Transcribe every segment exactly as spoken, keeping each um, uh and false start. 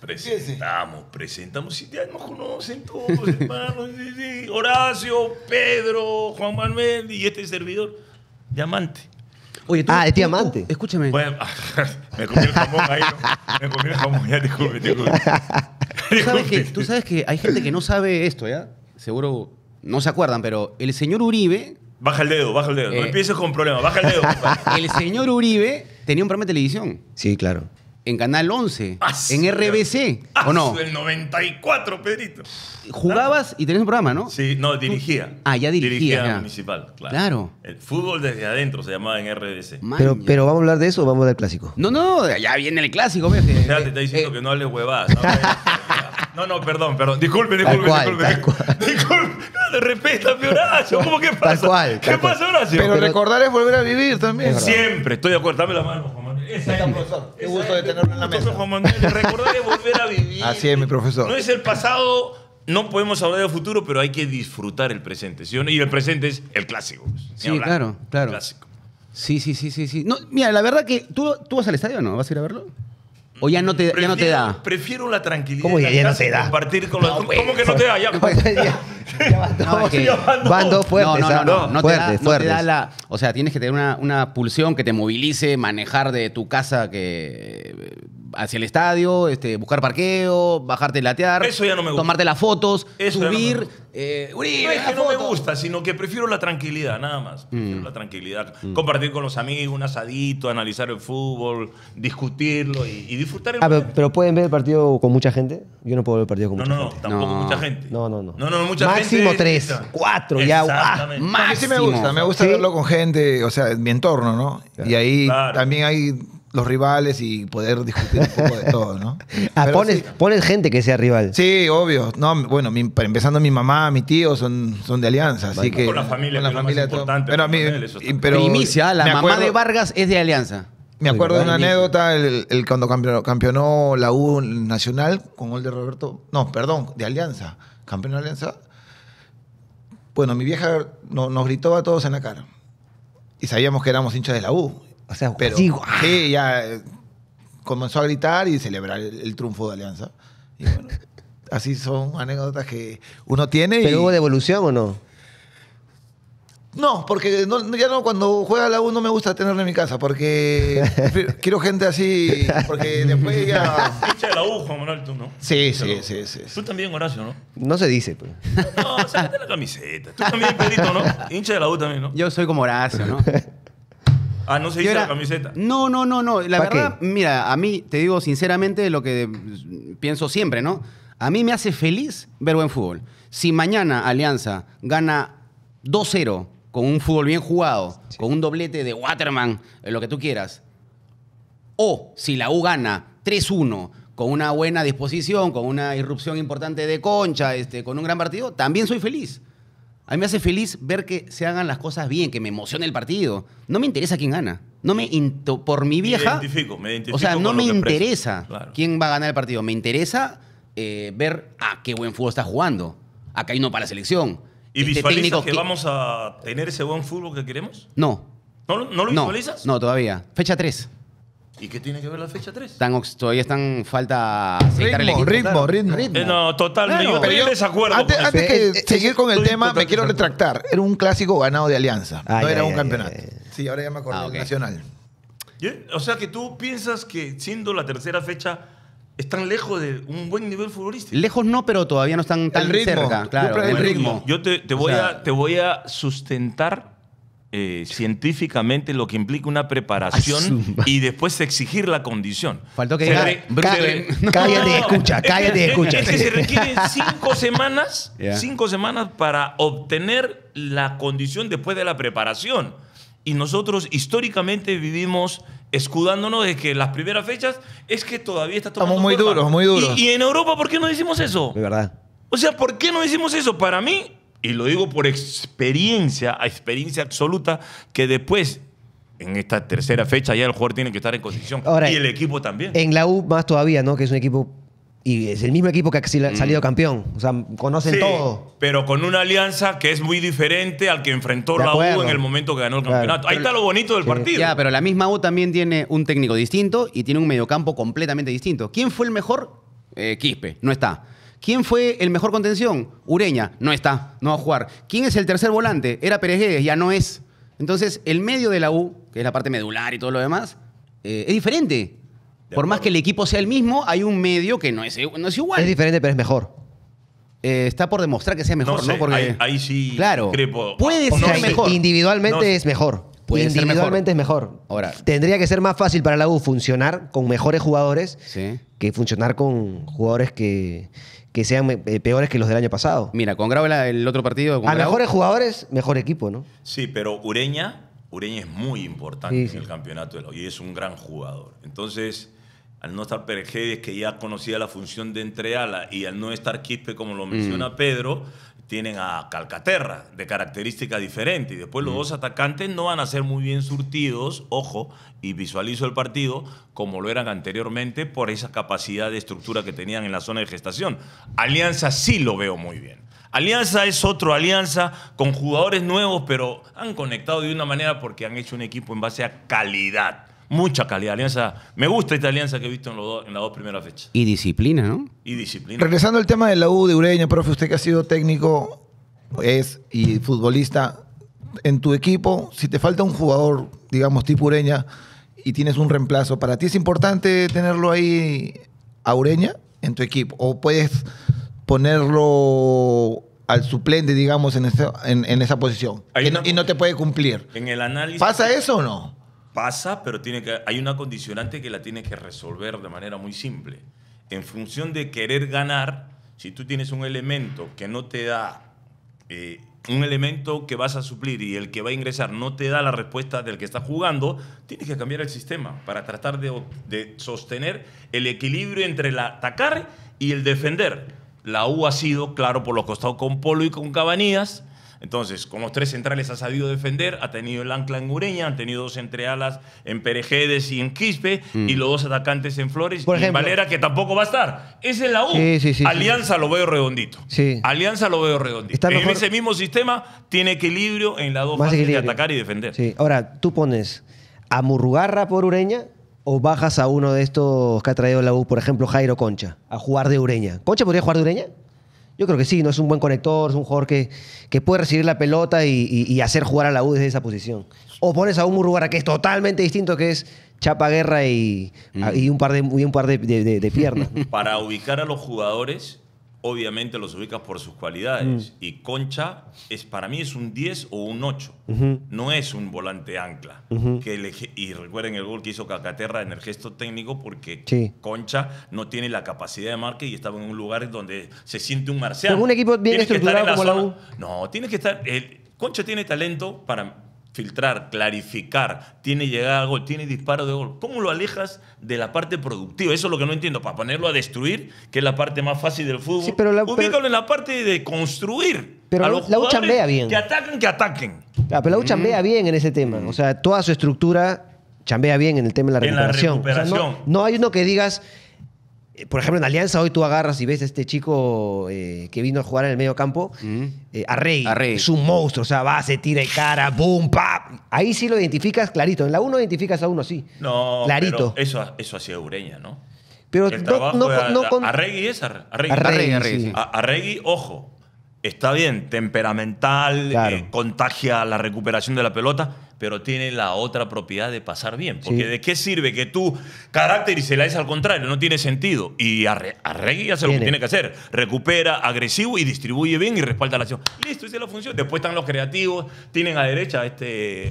Presentamos, presentamos. Si ya nos conocen todos, hermanos. Sí, sí. Horacio, Pedro, Juan Manuel y este servidor. Diamante. Oye, tú, ah, es tú, diamante. Tú, escúchame. Bueno, me comí el jamón ahí, ¿no? Me comí el jamón, ya disculpe, disculpe. ¿Tú sabes, que, tú sabes que hay gente que no sabe esto, ¿ya? Seguro no se acuerdan, pero el señor Uribe... Baja el dedo, baja el dedo. Eh, no empieces con problemas, baja el dedo. El señor Uribe tenía un programa de televisión. Sí, claro. En Canal once, Ah, en R B C, ah, ¿o no? El noventa y cuatro, Pedrito. Jugabas y tenías un programa, ¿no? Sí, no, dirigía. Ah, ya dirigía, Dirigía ya. municipal, claro. Claro. El fútbol desde adentro se llamaba en R B C. Pero, Maña. pero ¿vamos a hablar de eso o vamos a hablar del clásico? No, no, ya viene el clásico, ¿ves? Ya te está diciendo Eh, que no hables huevadas. No, no, perdón, perdón. Disculpe, disculpe, cual, disculpe. tal cual. Disculpe. No, respétame, Horacio. ¿Cómo que pasa? Tal cual, ¿Qué tal cual. pasa, Horacio? Pero, recordar es volver a vivir también. Es verdad. Siempre estoy de acuerdo. Dame la mano, Juan Manuel. Esa Ahí está, es, profesor. Qué esa gusto es, de tenerlo en la gusto, mesa. Juan Manuel. Recordar es volver a vivir. Así es, mi profesor. No es el pasado, no podemos hablar del futuro, pero hay que disfrutar el presente. ¿Sí o no? Y el presente es el clásico. Ni Sí, hablar. claro, claro. El clásico. Sí, sí, sí, sí, sí. No, mira, la verdad que tú, tú vas al estadio, ¿no? ¿Vas a ir a verlo? ¿O ya no te, ya no te da? Prefiero la tranquilidad. ¿Cómo ya- de ya no casa te y da? Compartir con los. No, ¿Cómo güey. que no te da? Ya. ya, ya van No, dos, es que- Ya van dos. van dos fuertes. no, no, ¿ah? no, no, te da, fuertes, no te fuertes. da la... O sea, tienes que tener una, una pulsión que te movilice, manejar de tu casa que hacia el estadio, este, buscar parqueo, bajarte a latear. Eso ya no me gusta. Tomarte las fotos, Eso ya no me subir... gusta. eh, No Uribe, es la que no me foto. gusta, sino que prefiero la tranquilidad, nada más. Prefiero la tranquilidad. Compartir con los amigos, un asadito, analizar el fútbol, discutirlo y, y disfrutar el Ah, pero, momento. pero ¿pueden ver el partido con mucha gente? Yo no puedo ver el partido con No, mucha no, no, gente. tampoco No. mucha gente. No, no, no. No, no, mucha Máximo gente. tres, cuatro, ya, guau. Exactamente. A mí sí me Máximo. gusta, me gusta ¿Sí? verlo con gente, o sea, en mi entorno, ¿no? Y ahí Claro. también hay los rivales y poder discutir un poco de todo, ¿no? Ah, Pero pones, sí, pones gente que sea rival. sí, obvio. No, bueno, mi- empezando mi mamá, mi tío son, son de Alianza, así que... Con la familia, que es lo más de todo. importante, Pero a mí... Manuel, eso está. y- pero Primicia, la me mamá acuerdo- de Vargas es de Alianza. Me acuerdo de una Primicia. anécdota, el, el cuando campeonó, campeonó la U Nacional con gol de Roberto... No, perdón, de Alianza. Campeón de Alianza. Bueno, mi vieja no- nos gritó a todos en la cara. Y sabíamos que éramos hinchas de la U. O sea, Pero sí, guau. sí, ya eh, comenzó a gritar y celebrar el, el triunfo de Alianza. Y bueno, así son anécdotas que uno tiene. ¿Pero y... hubo devolución o no? No, porque no- no- ya no, cuando juega la U no me gusta tenerla en mi casa, porque prefiero- quiero gente así, porque después ya... Hincha de la U, Juan Manuel, tú, ¿no? Sí, sí, sí, sí. Tú también, Horacio, ¿no? No se dice, pues. No, sácate la camiseta. Tú también, Pedrito, ¿no? Hincha de la U también, ¿no? Yo soy como Horacio, ¿no? Ah, no se Yo dice era- la camiseta. No, no, no, no. La ¿Pa' verdad, qué? mira, a mí, te digo sinceramente lo que mm, pienso siempre, ¿no? A mí me hace feliz ver buen fútbol. Si mañana Alianza gana dos cero con un fútbol bien jugado, con un doblete de Waterman, eh, lo que tú quieras, o si la U gana tres uno con una buena disposición, con una irrupción importante de Concha, este, con un gran partido, también soy feliz. A mí me hace feliz ver que se hagan las cosas bien, que me emocione el partido. No me interesa quién gana. No me into- por mi Me vieja. identifico, me identifico O sea, no con lo me que expresas. interesa Claro. quién va a ganar el partido. Me interesa eh, ver, ah, qué buen fútbol está jugando. Acá hay uno para la selección. ¿Y Este visualizas técnico que que- vamos a tener ese buen fútbol que queremos? No. ¿No, lo- no lo No, visualizas? no, todavía. Fecha tres. ¿Y qué tiene que ver la fecha tres? Están, todavía están falta aceitar el Ritmo, equipo. ritmo, claro. ritmo. Eh, no, totalmente. Claro. yo estoy Pero en yo- desacuerdo. Antes, con antes eso. que Eh, eh, seguir con el estoy tema, me totalmente quiero de acuerdo. retractar. Era un clásico ganado de Alianza. Ah, no ya, era ya, un ya, campeonato. ya, ya. Sí, ahora ya me acordé. Ah, ok. Nacional. ¿Y? O sea que tú piensas que siendo la tercera fecha están lejos de un buen nivel futbolístico. Lejos no, pero todavía no están tan El ritmo. cerca. Yo Claro, creo el el ritmo. ritmo. Yo te, te O voy, sea- a, te voy a sustentar eh, científicamente lo que implica una preparación Asuma. y después exigir la condición. Faltó que Se diga re- Bruce se Lee. re- Cállate y escucha, es que- cállate y es- escucha. Es que se requieren cinco semanas, Ya. cinco semanas para obtener la condición después de la preparación. Y nosotros históricamente vivimos escudándonos de que las primeras fechas es que todavía está tomando Estamos muy forma. duros, muy duros. Y, y en Europa, ¿por qué no decimos eso? De verdad. O sea, ¿por qué no decimos eso? Para mí, y lo digo por experiencia, experiencia absoluta, que después, en esta tercera fecha, ya el jugador tiene que estar en condición. Ahora, y el equipo también. En la U más todavía, ¿no? Que es un equipo... Y es el mismo equipo que ha sal- salido campeón. O sea, conocen Sí, todo. pero con una alianza que es muy diferente al que enfrentó De la acuerdo. U en el momento que ganó el Claro. campeonato. Ahí está lo bonito del Sí. partido. Ya, pero la misma U también tiene un técnico distinto y tiene un mediocampo completamente distinto. ¿Quién fue el mejor Eh, Quispe, no está. ¿Quién fue el mejor contención? Ureña, no está, no va a jugar. ¿Quién es el tercer volante? Era Peregués, ya no es. Entonces, el medio de la U, que es la parte medular y todo lo demás, eh, es diferente. Por más que el equipo sea el mismo, hay un medio que no es, no es igual. Es diferente, pero es mejor. Eh, está por demostrar que sea mejor, ¿no? No sé, Porque, ahí, ahí sí claro, discrepo. puede No ser sé. mejor. Individualmente No sé. es mejor. Puede ser Individualmente es mejor. Ahora- Tendría que ser más fácil para la U funcionar con mejores jugadores Sí. que funcionar con jugadores que, que sean eh, peores que los del año pasado. Mira, con Grau la- el otro partido. Con A Grau, mejores jugadores, mejor equipo, ¿no? Sí, pero Ureña, Ureña es muy importante Sí, en sí. el campeonato de la U y es un gran jugador. Entonces, al no estar Peregués, que ya conocía la función de entreala, y al no estar Quispe, como lo menciona Pedro, tienen a Calcaterra, de características diferentes. Y después los dos atacantes no van a ser muy bien surtidos, ojo, y visualizo el partido, como lo eran anteriormente, por esa capacidad de estructura que tenían en la zona de gestación. Alianza sí lo veo muy bien. Alianza es otro Alianza con jugadores nuevos, pero han conectado de una manera porque han hecho un equipo en base a calidad. Mucha calidad. Alianza, me gusta esta alianza que he visto en, los dos- en las dos primeras fechas. Y disciplina, ¿no? Y disciplina. Regresando al tema de la U de Ureña, profe, usted que ha sido técnico es y futbolista, en tu equipo, si te falta un jugador, digamos, tipo Ureña, y tienes un reemplazo, ¿para ti es importante tenerlo ahí a Ureña en tu equipo? ¿O puedes ponerlo al suplente, digamos, en, esa- en, en esa posición? Hay Y no, una- y no te puede cumplir. En el análisis... ¿Pasa eso o no? Pasa, pero tiene que, hay una condicionante que la tiene que resolver de manera muy simple. En función de querer ganar, si tú tienes un elemento que no te da, eh, un elemento que vas a suplir y el que va a ingresar no te da la respuesta del que está jugando, tienes que cambiar el sistema para tratar de, de sostener el equilibrio entre el atacar y el defender. La U ha sido, claro, por los costados con Polo y con Cabanillas. Entonces, con los tres centrales ha sabido defender, ha tenido el ancla en Ureña, han tenido dos entrealas en Perejedes y en Quispe, y los dos atacantes en Flores, Por y en ejemplo. Valera, que tampoco va a estar. Esa es la U. Sí, sí, sí, Alianza lo veo redondito. Sí. Alianza lo veo redondito. Está En mejor- ese mismo sistema tiene equilibrio en las dos Más fases equilibrio. de atacar y defender. Sí. Ahora, ¿tú pones a Murrugarra por Ureña o bajas a uno de estos que ha traído la U, por ejemplo, Jairo Concha, a jugar de Ureña? ¿Concha podría jugar de Ureña? Yo creo que sí, no es un buen conector, es un jugador que, que puede recibir la pelota y, y- y hacer jugar a la U desde esa posición. O pones a un Murrugarra que es totalmente distinto, que es Chapa Guerra y, y un par de, y un par de, de- de- de piernas. Para ubicar a los jugadores, obviamente los ubicas por sus cualidades. Y Concha, es, para mí, es un diez o un ocho. No es un volante ancla. que el eje- y recuerden el gol que hizo Calcaterra en el gesto técnico, porque Sí. Concha no tiene la capacidad de marca y estaba en un lugar donde se siente un marciano. Pero un equipo bien Tienes que estar en estructurado como la zona- No, tiene que estar... el- Concha tiene talento para filtrar, clarificar, tiene llegada al gol, tiene disparo de gol. ¿Cómo lo alejas de la parte productiva? Eso es lo que no entiendo. Para ponerlo a destruir, que es la parte más fácil del fútbol. Sí, pero la- ubícalo pero- en la parte de construir. Pero a la- los la U jugadores chambea bien. Que ataquen, que ataquen. Ah, pero la U chambea bien en ese tema. O sea, toda su estructura chambea bien en el tema de la En la recuperación. O sea, recuperación. no, no hay uno que digas, eh, por ejemplo, en Alianza hoy tú agarras y ves a este chico eh, que vino a jugar en el medio campo, eh, Arregui, Arregui. es un monstruo, o sea, va, se tira de cara, boom, pap. Ahí sí lo identificas clarito. En la U no identificas a uno así. No, Clarito. pero eso, eso hacía Ureña, ¿no? Pero El no, trabajo no, de no con- Arregui es Ar- Arregui. Arregui, Arregui, Arregui, sí. sí. A- Arregui, ojo, está bien, temperamental, Claro. eh, contagia la recuperación de la pelota, pero tiene la otra propiedad de pasar bien. Porque Sí. ¿de qué sirve que tú carácter y se la des al contrario? No tiene sentido. Y Arre- Arregui hace lo que Tiene. tiene que hacer. Recupera, agresivo y distribuye bien y respalda la acción. Listo, esa es la función. Después están los creativos, tienen a derecha este...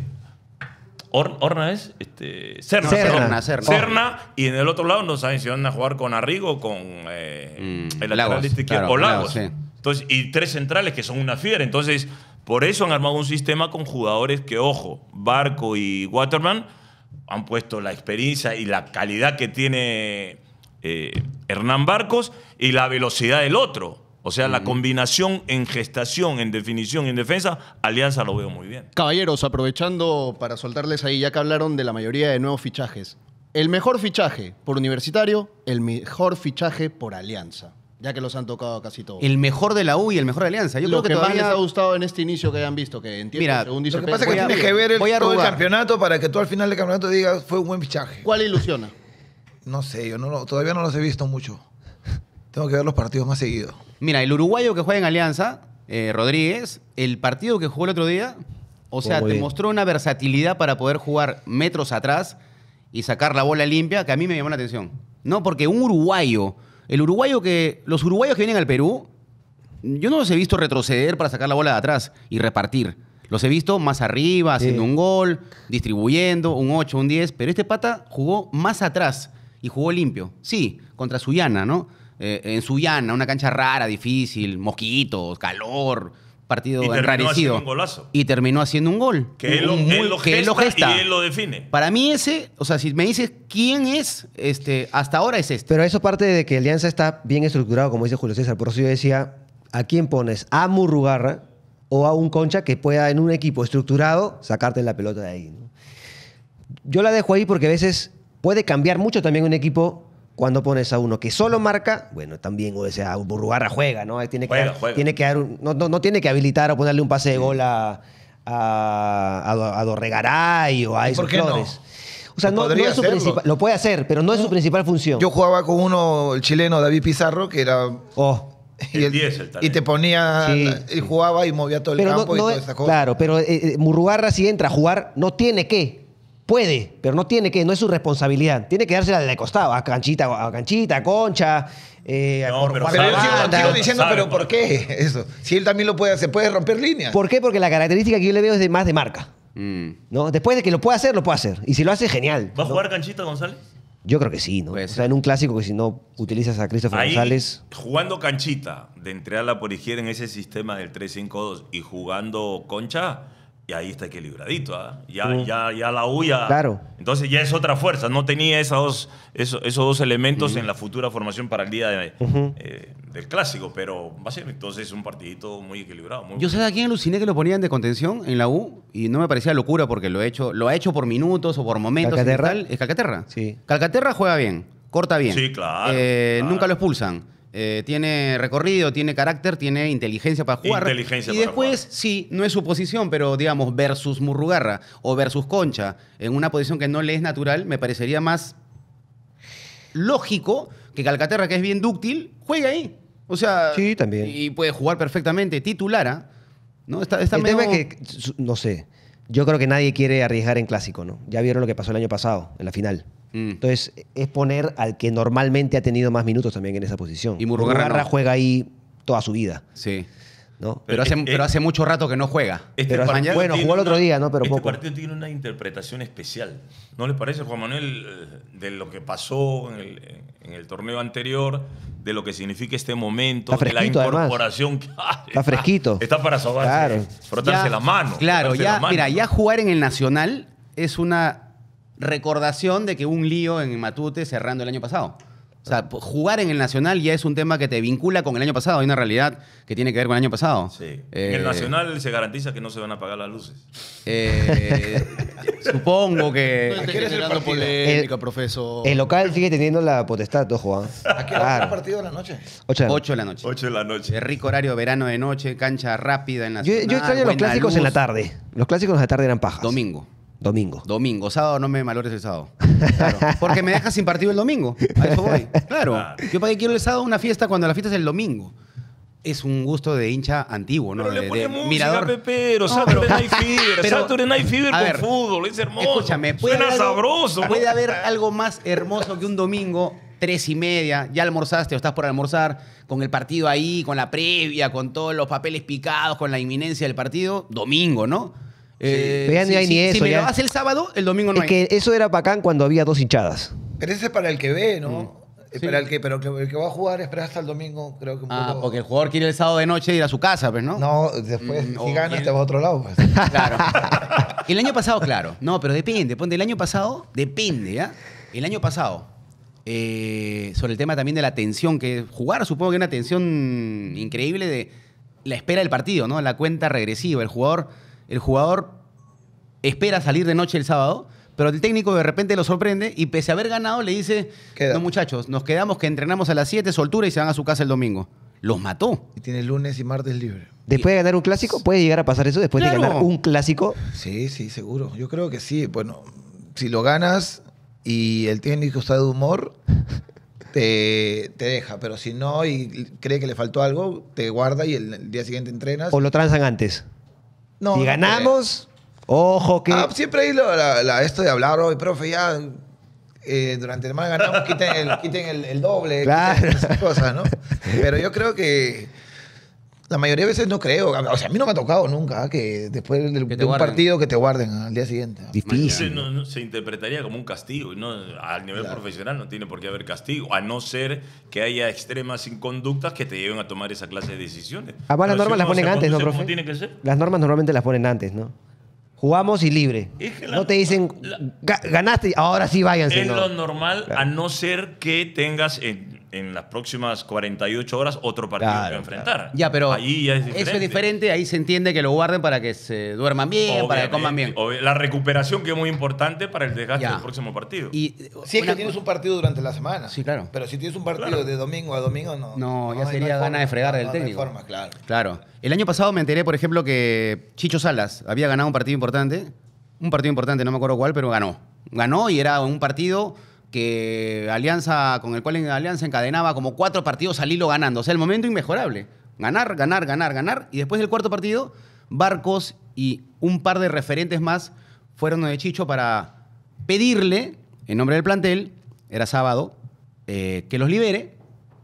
Or- Orna es este, Serna, Serna, perdón. Serna. Serna, y en el otro lado no saben si van a jugar con Arrigo o con eh, Mm, el lateral Lagos, izquierdo claro, o Lagos. Lagos, sí. Entonces, y tres centrales que son una fiera. Entonces, por eso han armado un sistema con jugadores que, ojo, Barco y Waterman han puesto la experiencia y la calidad que tiene eh, Hernán Barcos y la velocidad del otro. O sea, la combinación en gestación, en definición y en defensa, Alianza lo veo muy bien. Caballeros, aprovechando para soltarles ahí, ya que hablaron de la mayoría de nuevos fichajes. El mejor fichaje por Universitario, el mejor fichaje por Alianza, ya que los han tocado casi todos. El mejor de la U y el mejor de Alianza. Yo Lo creo que, que más todavía... les ha gustado en este inicio que hayan visto, que entiendo, Mira, según dice Lo que Pedro, pasa es que voy a- tienes que ver el, voy a todo el arrugar. campeonato para que tú al final del campeonato digas fue un buen fichaje. ¿Cuál ilusiona? No sé, yo no lo- todavía no los he visto mucho. Tengo que ver los partidos más seguidos. Mira, el uruguayo que juega en Alianza, eh, Rodríguez, el partido que jugó el otro día, o sea, muy te bien. mostró una versatilidad para poder jugar metros atrás y sacar la bola limpia que a mí me llamó la atención. No, porque un uruguayo, el uruguayo que, los uruguayos que vienen al Perú, yo no los he visto retroceder para sacar la bola de atrás y repartir. Los he visto más arriba, haciendo Sí. un gol, distribuyendo, un ocho, un diez, pero este pata jugó más atrás y jugó limpio. Sí, contra Sullana, ¿no? Eh, en Sullana, una cancha rara, difícil, mosquitos, calor, partido Y terminó enrarecido. haciendo un golazo. Y terminó haciendo un gol. Que él lo, Un muy- él lo que él lo gesta gesta. y él lo define. Para mí ese, o sea, si me dices quién es, este, hasta ahora es este. Pero eso parte de que Alianza está bien estructurado, como dice Julio César. Por eso yo decía, ¿a quién pones? ¿A Murrugarra o a un Concha que pueda en un equipo estructurado sacarte la pelota de ahí? ¿no? Yo la dejo ahí porque a veces puede cambiar mucho también un equipo cuando pones a uno que solo marca, bueno, también, o sea, Murrugarra juega, ¿no? Ahí Tiene que, Juega, dar, juega. tiene que dar un- no, no, no tiene que habilitar o ponerle un pase de gol a, a, a, a Dorregaray o a ¿Y esos por qué no? Flores. O sea, No no, no podría es su hacerlo. principal, lo puede hacer, pero no es su principal función. Yo jugaba con uno, el chileno David Pizarro, que era... Oh. El y, diez, el talento. y te ponía, Sí, la- sí. él jugaba y movía todo el Pero no- campo no y toda es- esa cosa. Claro, pero eh, eh, Murrugarra si entra a jugar, no tiene que. Puede, pero no tiene que, no es su responsabilidad. Tiene que dársela de costado, a Canchita, a Canchita, a Concha, eh, a No, Cor- pero Juan Pero yo sabe, sigo, Banda. sigo diciendo, sabe, pero ¿por ¿no? qué eso? Si él también lo puede hacer, puede romper líneas. ¿Por qué? Porque la característica que yo le veo es de más de marca. Mm, ¿no? Después de que lo pueda hacer, lo puede hacer. Y si lo hace, genial. ¿Va a ¿no? jugar Canchita González? Yo creo que sí, ¿no? Puede O sea, ser. en un clásico que si no utilizas a Christopher Ahí, González. jugando Canchita, de entrarla por izquierda en ese sistema del tres cinco dos y jugando Concha, y ahí está equilibradito. ¿ah? Ya, Mm. ya, ya la U ya... Claro. Entonces ya es otra fuerza. No tenía esos dos, esos, esos dos elementos en la futura formación para el día de- Ujú. eh, del clásico, pero va a ser entonces un partidito muy equilibrado. Muy Yo sé a quién aluciné que lo ponían de contención en la U y no me parecía locura porque lo, he hecho, lo ha hecho por minutos o por momentos. ¿Calcaterra? y tal. Es Calcaterra. Sí. Calcaterra juega bien, corta bien. Sí, claro, Eh, claro. Nunca lo expulsan. Eh, tiene recorrido, tiene carácter, tiene inteligencia para jugar. Inteligencia y para después, jugar. sí, no es su posición, pero digamos, versus Murrugarra o versus Concha, en una posición que no le es natural, me parecería más lógico que Calcaterra, que es bien dúctil, juegue ahí. O sea, Sí, también. y puede jugar perfectamente, titulara. ¿No? Está, está el medio- tema es que, su- no sé, yo creo que nadie quiere arriesgar en clásico, ¿no? Ya vieron lo que pasó el año pasado, en la final. Mm. Entonces, es poner al que normalmente ha tenido más minutos también en esa posición. Y Murrugarra no. juega ahí toda su vida, Sí. ¿no? Pero, hace, eh, pero hace mucho rato que no juega. Este Pero, partido bueno, tiene jugó el otro una- día, ¿no? Pero este poco. partido tiene una interpretación especial. ¿No le parece, Juan Manuel, eh, de lo que pasó en el, en el torneo anterior, de lo que significa este momento, Está de la fresquito, además. incorporación? que- Está fresquito. Está para sobarse, Claro. frotarse Ya- la mano. Claro, frotarse ya, la mano. mira, ya jugar en el Nacional es una recordación de que hubo un lío en Matute cerrando el año pasado. O sea, p- jugar en el Nacional ya es un tema que te vincula con el año pasado. Hay una realidad que tiene que ver con el año pasado. Sí. Eh, En el Nacional se garantiza que no se van a apagar las luces. eh, supongo No que... esté qué eres el generando partido? polémica, El- profesor. El local sigue teniendo la potestad, ojo, ¿ah? ¿A qué hora es el partido de la noche? Ocho de la noche. ocho de la noche. ocho de la noche. De rico horario, verano de noche, cancha rápida en la Yo, yo extraño los clásicos en la tarde. Los clásicos en la tarde eran pajas. Domingo. Domingo. Domingo, sábado no me malores el sábado. Claro, porque me dejas sin partido el domingo. A eso voy. Claro. Claro. Yo para qué quiero el sábado una fiesta cuando la fiesta es el domingo. Es un gusto de hincha antiguo, ¿no? Pero de, le pone de música, mirador. Pepero, No, Saturday pero- Night Fever, pero- Saturday Night Fever a con ver, fútbol, es hermoso. Escúchame, puede Suena haber algo- sabroso, ¿no? Puede haber algo más hermoso que un domingo, tres y media, ya almorzaste o estás por almorzar, con el partido ahí, con la previa, con todos los papeles picados, con la inminencia del partido, domingo, ¿no? Eh, Pero ya ni hay ni si eso, me ya. lo hace el sábado, el domingo no Es hay. que eso era bacán cuando había dos hinchadas. Pero ese es para el que ve, ¿no? Sí. Para el que, pero que- el que va a jugar espera hasta el domingo, creo que un Ah, poco... porque el jugador quiere el sábado de noche ir a su casa, pues, ¿no? No, después, Mm, si o- ganas, y- te vas a otro lado. Pues. Claro. El año pasado, claro. No, pero depende. Ponte, el año pasado, depende, ¿ya? El año pasado, eh, sobre el tema también de la tensión, que jugar, supongo que una tensión increíble de la espera del partido, ¿no? La cuenta regresiva. El jugador, el jugador espera salir de noche el sábado, pero el técnico de repente lo sorprende y pese a haber ganado le dice, Queda. no muchachos, nos quedamos que entrenamos a las siete, soltura y se van a su casa el domingo. Los mató. Y tienes lunes y martes libre. Después de ganar un clásico, puede llegar a pasar eso. Después Claro. de ganar un clásico, Sí, sí, seguro. Yo creo que sí. Bueno, si lo ganas y el técnico está de humor, te, te deja. Pero si no y cree que le faltó algo, te guarda y el, el día siguiente entrenas. ¿O lo transan antes? No, si no ganamos, ojo que... Ah, siempre hay lo- la- la- esto de hablar, hoy, profe, ya eh, durante el mal ganamos, quiten el, quiten el, el doble, Claro. quiten esas cosas, ¿no? Pero yo creo que la mayoría de veces no creo. O sea, a mí no me ha tocado nunca ¿ah? que después del- Que te de un guarden. partido que te guarden al día siguiente. Ese Difícil. no- no- se interpretaría como un castigo. y No, a nivel profesional no tiene por qué haber castigo, a no ser que haya extremas inconductas que te lleven a tomar esa clase de decisiones. Además, las Pero si normas las uno ponen se antes, ¿no, conduce profe? como tiene que ser. Las normas normalmente las ponen antes, ¿no? Jugamos y libre. Es que la- no te dicen, la- "Ga- ganaste, ahora sí váyanse. Es no. lo normal, Claro. a no ser que tengas en, en las próximas cuarenta y ocho horas otro partido Claro, que enfrentar. Ya, pero Allí ya es diferente. eso es diferente, ahí se entiende que lo guarden para que se duerman bien, para que coman bien. Obviamente, obvi- La recuperación que es muy importante para el desgaste Ya. del próximo partido. Y Si es una que tienes co- un partido durante la semana. Sí, claro. Pero si tienes un partido Claro. de domingo a domingo, no. No, ya hay- sería hay gana de forma. fregar No, del no, no hay técnico. forma, claro. Claro. El año pasado me enteré, por ejemplo, que Chicho Salas había ganado un partido importante. Un partido importante, no me acuerdo cuál, pero ganó. Ganó y era un partido que Alianza, con el cual Alianza encadenaba como cuatro partidos al hilo ganando. O sea, el momento inmejorable. Ganar, ganar, ganar, ganar. Y después del cuarto partido, Barcos y un par de referentes más fueron de Chicho para pedirle, en nombre del plantel, era sábado, eh, que los libere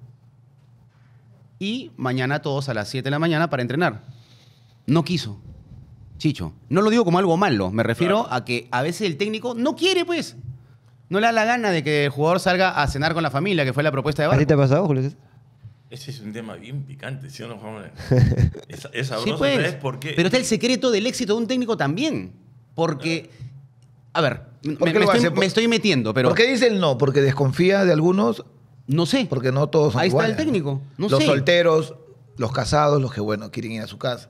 y mañana todos a las siete de la mañana para entrenar. No quiso, Chicho. No lo digo como algo malo, me refiero Claro. a que a veces el técnico no quiere, pues. No le da la gana de que el jugador salga a cenar con la familia, que fue la propuesta de ¿A ti Barco. te ha pasado, Julio César? Ese es un tema bien picante, ¿sí o no, Juan? Es, es sabroso, Sí, pues. ¿sabes por qué? Pero está el secreto del éxito de un técnico también. Porque, a ver, me, ¿Por qué me lo estoy, hace? me estoy metiendo, pero ¿Por qué dice el no? Porque desconfía de algunos, no sé. porque no todos son Ahí está iguales, el técnico, no los sé. solteros, los casados, los que, bueno, quieren ir a su casa.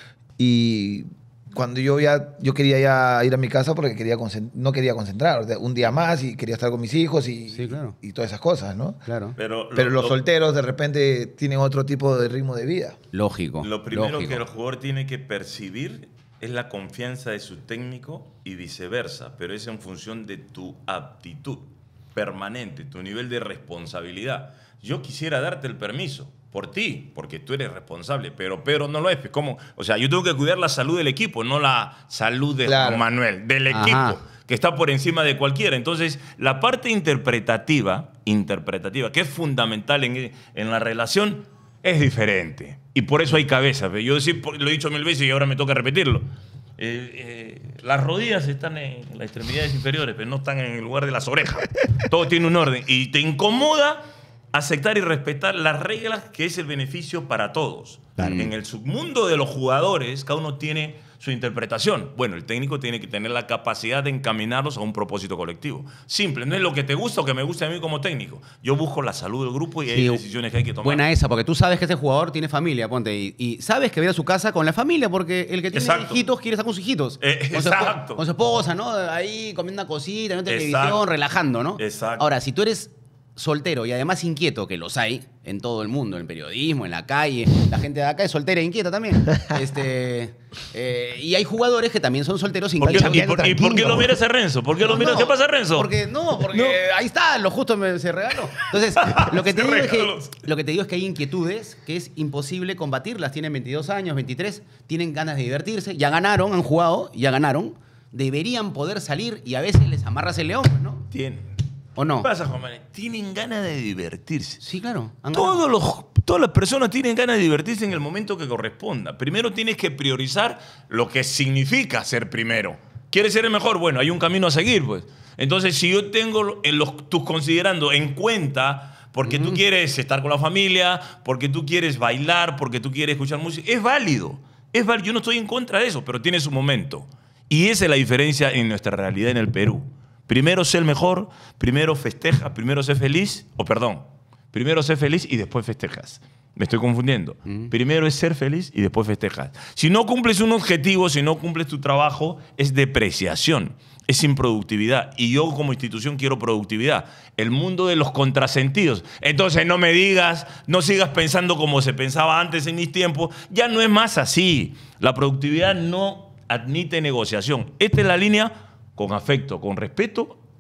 Y cuando yo ya, yo quería ya ir a mi casa porque quería concent- no quería concentrar. O sea, un día más y quería estar con mis hijos y, Sí, claro. y todas esas cosas, ¿no? Claro. Pero, Pero lo- los lo- solteros de repente tienen otro tipo de ritmo de vida. Lógico. Lo primero lógico. que el jugador tiene que percibir es la confianza de su técnico y viceversa, pero es en función de tu aptitud permanente, tu nivel de responsabilidad. Yo quisiera darte el permiso por ti, porque tú eres responsable, pero Pedro no lo es. ¿Cómo? O sea, yo tengo que cuidar la salud del equipo, no la salud de Claro. Juan Manuel, del Ajá. equipo, que está por encima de cualquiera. Entonces, la parte interpretativa, interpretativa, que es fundamental en, en la relación, es diferente. Y por eso hay cabeza. Yo sí, por- lo he dicho mil veces y ahora me toca repetirlo. Eh, eh, las rodillas están en las extremidades inferiores, pero no están en el lugar de las orejas. Todo tiene un orden. Y te incomoda aceptar y respetar las reglas, que es el beneficio para todos. En el submundo de los jugadores, cada uno tiene su interpretación. Bueno, el técnico tiene que tener la capacidad de encaminarlos a un propósito colectivo. Simple, no es lo que te gusta o que me gusta a mí como técnico. Yo busco la salud del grupo y hay Sí, decisiones que hay que tomar. Buena esa, porque tú sabes que ese jugador tiene familia, ponte, y, y sabes que va a ir a su casa con la familia, porque el que tiene Exacto. hijitos quiere estar con sus hijitos. Eh, con, su espo- exacto. con su esposa, ¿no? Ahí comiendo una cosita, viendo televisión, Exacto. relajando, ¿no? Exacto. Ahora, si tú eres soltero y además inquieto, que los hay en todo el mundo, en el periodismo, en la calle, la gente de acá es soltera e inquieta también. este, eh, y hay jugadores que también son solteros ¿Por qué, inquietos. y, por, y por qué lo miras a Renzo? ¿Por qué lo miras? No, ¿Qué pasa, Renzo? Porque, no, porque ahí está, lo justo me, se regaló. Entonces, lo que, te Se digo es que, regaló. lo que te digo es que hay inquietudes que es imposible combatirlas. Tienen veintidós años, veintitrés, tienen ganas de divertirse, ya ganaron, han jugado, ya ganaron. Deberían poder salir y a veces les amarras el león, ¿no? Tienen. ¿O no? ¿Qué pasa, Juan Manuel? Tienen ganas de divertirse. Sí, claro. han ganado. Todos los, todas las personas tienen ganas de divertirse en el momento que corresponda. Primero tienes que priorizar lo que significa ser primero. ¿Quieres ser el mejor? Bueno, hay un camino a seguir, pues. Entonces, si yo tengo en los, tus considerando en cuenta, porque tú quieres estar con la familia, porque tú quieres bailar, porque tú quieres escuchar música, es válido. Es válido. Yo no estoy en contra de eso, pero tiene su momento. Y esa es la diferencia en nuestra realidad en el Perú. Primero sé el mejor, primero festeja, primero sé feliz, o perdón, primero sé feliz y después festejas. Me estoy confundiendo. Primero es ser feliz y después festejas. Si no cumples un objetivo, si no cumples tu trabajo, es depreciación, es improductividad. Y yo como institución quiero productividad. El mundo de los contrasentidos. Entonces no me digas, no sigas pensando como se pensaba antes en mis tiempos. Ya no es más así. La productividad no admite negociación. Esta es la línea con afecto, con respeto,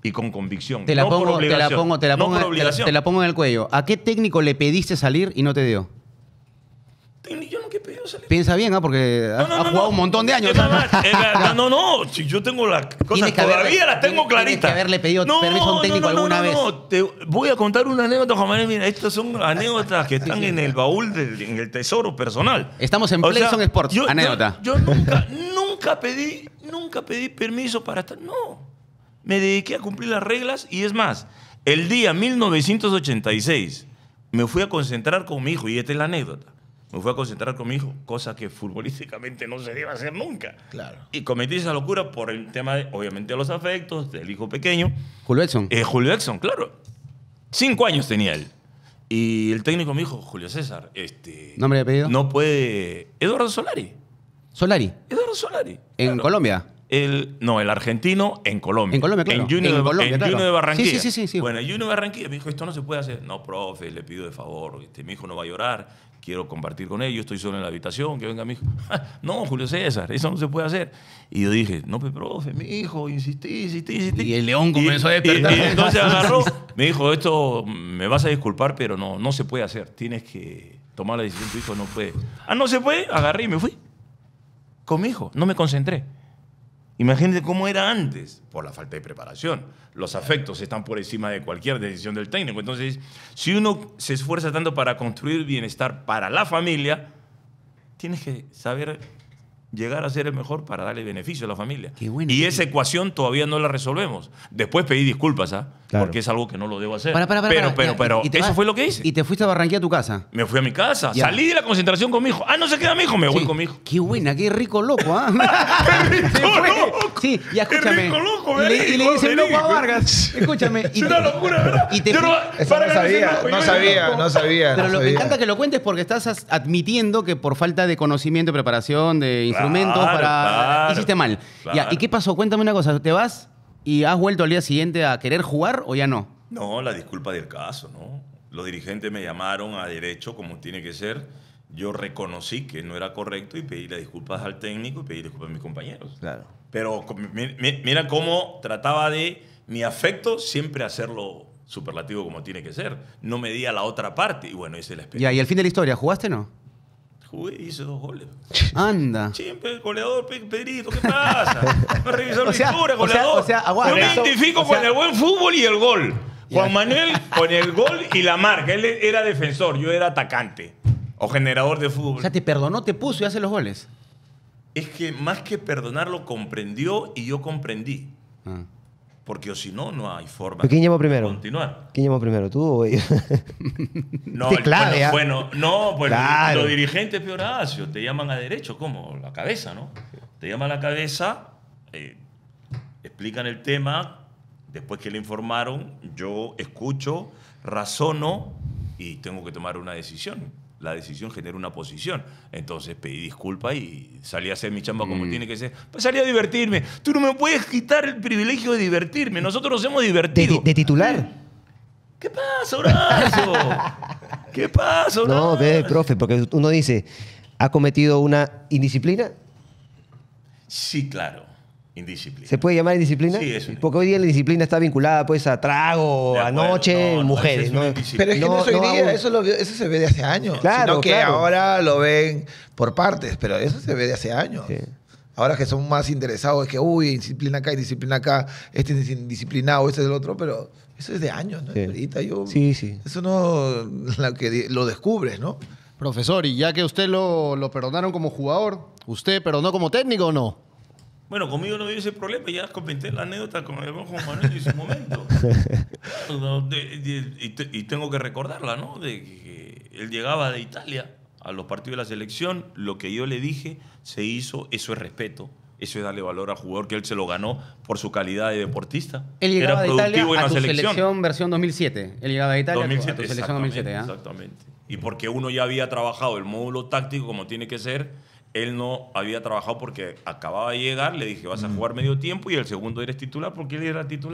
y con convicción. Te la no por pongo, te la obligación. pongo, te la No pongo, por te la- obligación. te la pongo en el cuello. ¿A qué técnico le pediste salir y no te dio? Yo nunca he pedido salir. Piensa bien, ¿ah? Porque ha, No, no, ha no, jugado no. un montón de años. Es más, es más, no, no, no. Si yo tengo las cosas, Tienes que haberle- todavía las tengo tienes- tienes claritas. que haberle pedido permiso a un técnico no, no, alguna no, vez. No, te voy a contar una anécdota, Juan Manuel. Mira, estas son anécdotas que están en el baúl, del, en el tesoro personal. Estamos en O Playson sea, Sports, yo- anécdota. Yo, yo nunca, nunca pedí, nunca pedí permiso para estar. No. Me dediqué a cumplir las reglas y es más, el día mil novecientos ochenta y seis me fui a concentrar con mi hijo, y esta es la anécdota. Me fui a concentrar con mi hijo, cosa que futbolísticamente no se debe hacer nunca. Claro. Y cometí esa locura por el tema, de, obviamente, de los afectos, del hijo pequeño. Julio Edson. Eh, Julio Edson, claro. Cinco años tenía él. Y el técnico me dijo, Julio César, este, ¿Nombre y apellido? no puede... Eduardo Solari. Solari. Eduardo Solari. En claro. Colombia. El, no, el argentino en Colombia. En Colombia, claro. En Junior, En de, Colombia, en claro. Junior de Barranquilla. Sí, sí, sí, sí. Bueno, en Junior de Barranquilla me dijo, esto no se puede hacer. No, profe, le pido de favor. Este, mi hijo no va a llorar. Quiero compartir con él. Yo estoy solo en la habitación. Que venga mi hijo. No, Julio César, eso no se puede hacer. Y yo dije, no, pues, profe, mi hijo, insistí, insistí, insistí. Y el león comenzó a Y- despertar. Y, y entonces agarró, me dijo, esto me vas a disculpar, pero no, no se puede hacer. Tienes que tomar la decisión. Tu hijo no puede. Ah, no se puede. Agarré y me fui. Con mi hijo. No me concentré. Imagínate cómo era antes, por la falta de preparación. Los afectos están por encima de cualquier decisión del técnico. Entonces, si uno se esfuerza tanto para construir bienestar para la familia, tienes que saber llegar a ser el mejor para darle beneficio a la familia. Qué bueno. Y esa ecuación todavía no la resolvemos. Después pedí disculpas, ¿ah? Claro. Porque es algo que no lo debo hacer. Para, para, para, pero, para, pero, ya, pero, y te eso vas- fue lo que hice. Y te fuiste a Barranquilla a tu casa. Me fui a mi casa, Ya. salí de la concentración con mi hijo. Ah, no se queda mi hijo, me voy Sí. con mi hijo. Qué buena, qué rico loco, ¿ah? rico Se fue. loco! Sí, ya ¡Qué escúchame. rico loco, y, le, y le rico, dice qué loco a rico! Vargas. Escúchame. Y Es una locura, ¿verdad? Y te Yo fu- no- Eso para no que me sabía, sepa, yo no era sabía, loco. no sabía. Pero no lo, me sabía. encanta que lo cuentes porque estás as- admitiendo que por falta de conocimiento, preparación, de instrumentos, Claro, para claro, hiciste mal. claro. Ya, ¿y qué pasó? Cuéntame una cosa. ¿Te vas y has vuelto al día siguiente a querer jugar o ya no? No, la disculpa del caso, ¿no? Los dirigentes me llamaron a derecho, como tiene que ser. Yo reconocí que no era correcto y pedí las disculpas al técnico y pedí disculpas a mis compañeros. Claro. Pero com- mi- mi- mira cómo trataba de mi afecto siempre hacerlo superlativo como tiene que ser. No medía la otra parte. Y bueno, esa es la Ya, experiencia. y al fin de la historia, ¿jugaste o no? Jugué y hice dos goles. Anda. Siempre el goleador, Pe- Pedrito, ¿qué pasa? No revisar O sea, la historia, o sea, goleador. o sea, aguanta. Yo me Eso- identifico o sea- con el buen fútbol y el gol. Juan Manuel con el gol y la marca. Él era defensor, yo era atacante o generador de fútbol. O sea, te perdonó, te puso y hace los goles. Es que más que perdonarlo, comprendió y yo comprendí. Ah. Porque o si no, no hay forma ¿Pero quién llamó primero? de continuar. ¿Quién llamó primero, tú o ellos? No, Qué el- clave, ¿ah? bueno, bueno, no, pues Claro. los dirigentes, peor Horacio, te llaman a derecho, ¿cómo? La cabeza, ¿no? Te llaman a la cabeza, eh, explican el tema, después que le informaron, yo escucho, razono y tengo que tomar una decisión. La decisión genera una posición. Entonces pedí disculpas y salí a hacer mi chamba como tiene que ser. Pues salí a divertirme. Tú no me puedes quitar el privilegio de divertirme. Nosotros nos hemos ¿De, divertido. de titular? ¿Qué pasa, Horacio? ¿Qué pasa, Horacio? No, ve, profe, porque uno dice, ¿ha cometido una indisciplina? Sí, claro. Indisciplina. ¿Se puede llamar indisciplina? Sí, es una Porque hoy día la disciplina está vinculada pues a trago, De a acuerdo. noche, No, no, mujeres. esa es una ¿no? indisciplina. Pero es que No, no, eso, hoy no día, hago- eso, lo- eso se ve de hace años. Claro, sino que claro. ahora lo ven por partes, pero eso se ve de hace años. Sí. Ahora que son más interesados, es que, uy, disciplina acá, disciplina acá, este es indisciplinado, este es el otro, pero eso es de años, ¿no? Sí. Ahorita yo... Sí, sí. Eso no lo, que, di- lo descubres, ¿no? Profesor, y ya que usted lo, lo perdonaron como jugador, ¿usted perdonó como técnico o no? Bueno, conmigo no había ese problema. Ya comenté la anécdota con el buen Juan Manuel en su momento. No, de- de- y, te- y tengo que recordarla, ¿no? De que él llegaba de Italia a los partidos de la selección. Lo que yo le dije se hizo. Eso es respeto. Eso es darle valor al jugador, que él se lo ganó por su calidad de deportista. Él llegaba Era de Italia productivo en a la tu selección. selección versión dos mil siete. Él llegaba de Italia a tu- a tu dos mil siete, selección dos mil siete. ¿ah? exactamente. Y porque uno ya había trabajado el módulo táctico como tiene que ser, él no había trabajado porque acababa de llegar, le dije, vas a jugar medio tiempo y el segundo eres titular porque él era titular.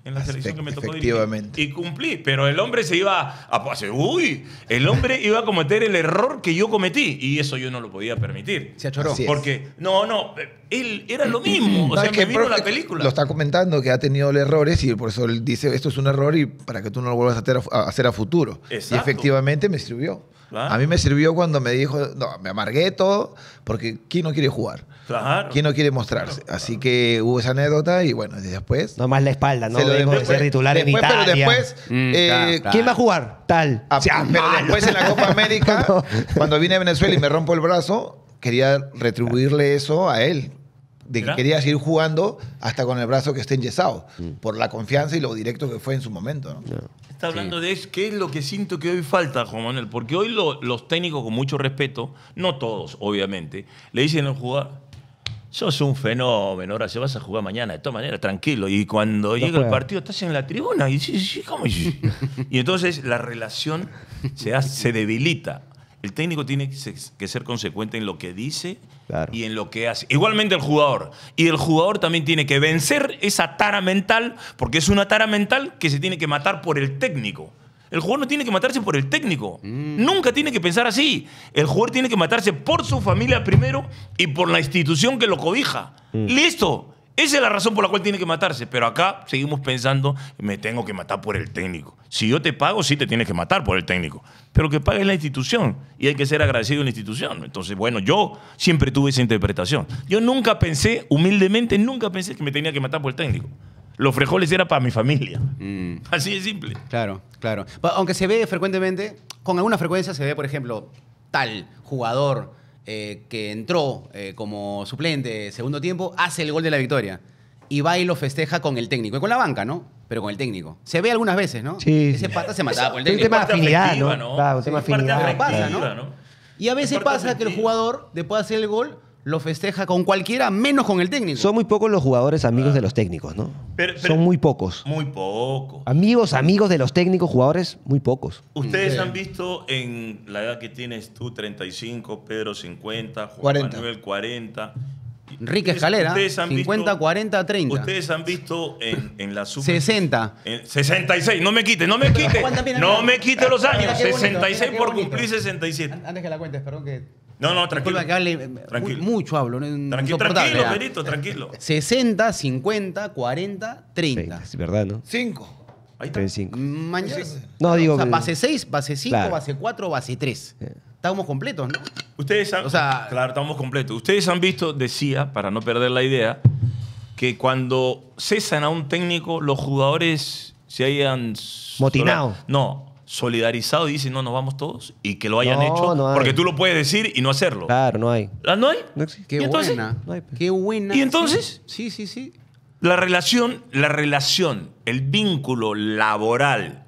en la selección que me tocó Efectivamente. dirigir. Y cumplí, pero el hombre se iba a... Uy, el hombre iba a cometer el error que yo cometí y eso yo no lo podía permitir. Se achoró. Así es. Porque, no, no, él era lo mismo. O No, sea, es que me vino profe la película. Lo está comentando que ha tenido errores y por eso él dice esto es un error y para que tú no lo vuelvas a hacer a, a hacer a futuro. Exacto. Y efectivamente me sirvió. Claro. A mí me sirvió cuando me dijo, no, me amargué todo porque ¿quién no quiere jugar? Claro. ¿Quién no quiere mostrarse? Claro, Así que hubo esa anécdota y bueno, después... Nomás la espalda, ¿no? se lo Vengo de después- ser titular en después, Italia. Pero después... Mm, eh, claro, claro. ¿Quién va a jugar? Tal. Ah, Sea pero malo. después en la Copa América, cuando vine a Venezuela y me rompo el brazo, quería retribuirle eso a él. De que ¿Mira? quería seguir jugando hasta con el brazo que esté enyesado. Por la confianza y lo directo que fue en su momento. ¿no? Está hablando de eso, qué es lo que siento que hoy falta, Juan Manuel. Porque hoy lo- los técnicos, con mucho respeto, no todos, obviamente, le dicen al jugador, sos un fenómeno, ahora se vas a jugar mañana, de todas maneras, tranquilo. Y cuando llega el juega. partido, estás en la tribuna y dices, "Sí, ¿cómo es?". Y entonces la relación se, hace- se debilita. El técnico tiene que se- que ser consecuente en lo que dice Claro. y en lo que hace. Igualmente el jugador. Y el jugador también tiene que vencer esa tara mental, porque es una tara mental que se tiene que matar por el técnico. El jugador no tiene que matarse por el técnico. Nunca tiene que pensar así. El jugador tiene que matarse por su familia primero y por la institución que lo cobija. Listo. Esa es la razón por la cual tiene que matarse. Pero acá seguimos pensando, me tengo que matar por el técnico. Si yo te pago, sí te tienes que matar por el técnico. Pero que pague la institución. Y hay que ser agradecido a la institución. Entonces, bueno, yo siempre tuve esa interpretación. Yo nunca pensé, humildemente, nunca pensé que me tenía que matar por el técnico. Los frijoles era para mi familia. Mm. Así de simple. Claro, claro. Pa- Aunque se ve frecuentemente, con alguna frecuencia se ve, por ejemplo, tal jugador eh, que entró eh, como suplente segundo tiempo, hace el gol de la victoria y va y lo festeja con el técnico. Y con la banca, ¿no? Pero con el técnico. Se ve algunas veces, ¿no? Sí, Ese sí. pata se mataba por el Es un técnico. tema de Parte afinidad, afectiva, ¿no? Claro, un tema de Sí, parte afinidad. Pasa, afectiva, ¿no? Y a veces Parte pasa que el afectiva. jugador, después de hacer el gol, lo festeja con cualquiera, menos con el técnico. Son muy pocos los jugadores amigos de los técnicos, ¿no? Pero- pero- Son muy pocos. Muy poco. Amigos, amigos de los técnicos, jugadores, muy pocos. Ustedes Sí. han visto en la edad que tienes tú, treinta y cinco, Pedro cincuenta, Juan cuarenta. Manuel cuarenta. Enrique Ustedes- Escalera, ustedes han cincuenta, visto- cuarenta, treinta. Ustedes han visto en, en la sub... sesenta. en sesenta y seis, no me quite, no me quite. Aguanta, mira, No mira. me quite los años. Mira qué bonito, sesenta y seis mira qué por bonito. cumplir sesenta y siete. An- Antes que la cuentes, perdón que... No, no, tranquilo. Disculpa que hable, eh, Tranquilo. mu- mucho hablo, ¿no? Tranquilo, Insoportable, tranquilo, ya. Perito, tranquilo. sesenta, cincuenta, cuarenta, treinta. Es verdad, ¿no? Cinco. Ahí está. treinta y cinco. Mañana. No, digo O sea, que- base seis, base cinco, Claro. base cuatro, base tres. Estábamos completos, ¿no? Ustedes han, O sea- claro, estamos completos. Ustedes han visto, decía, para no perder la idea, que cuando cesan a un técnico, los jugadores se hayan... Motinado. No, solidarizado y dicen, no, nos vamos todos, y que lo hayan No, hecho, no hay. porque tú lo puedes decir y no hacerlo. Claro, no hay. ¿Ah, ¿No hay? No existe. Qué ¿Y entonces? buena. No hay, pues. Qué buena. ¿Y entonces? Sí, sí, sí. La relación, la relación, el vínculo laboral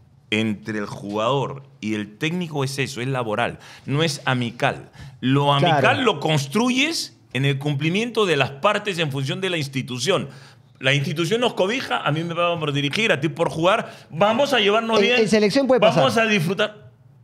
entre el jugador y el técnico es eso, es laboral, no es amical. Lo amical Claro. lo construyes en el cumplimiento de las partes en función de la institución. La institución nos cobija, a mí me pagan por dirigir, a ti por jugar, vamos a llevarnos En- bien. en selección puede pasar. Vamos a disfrutar.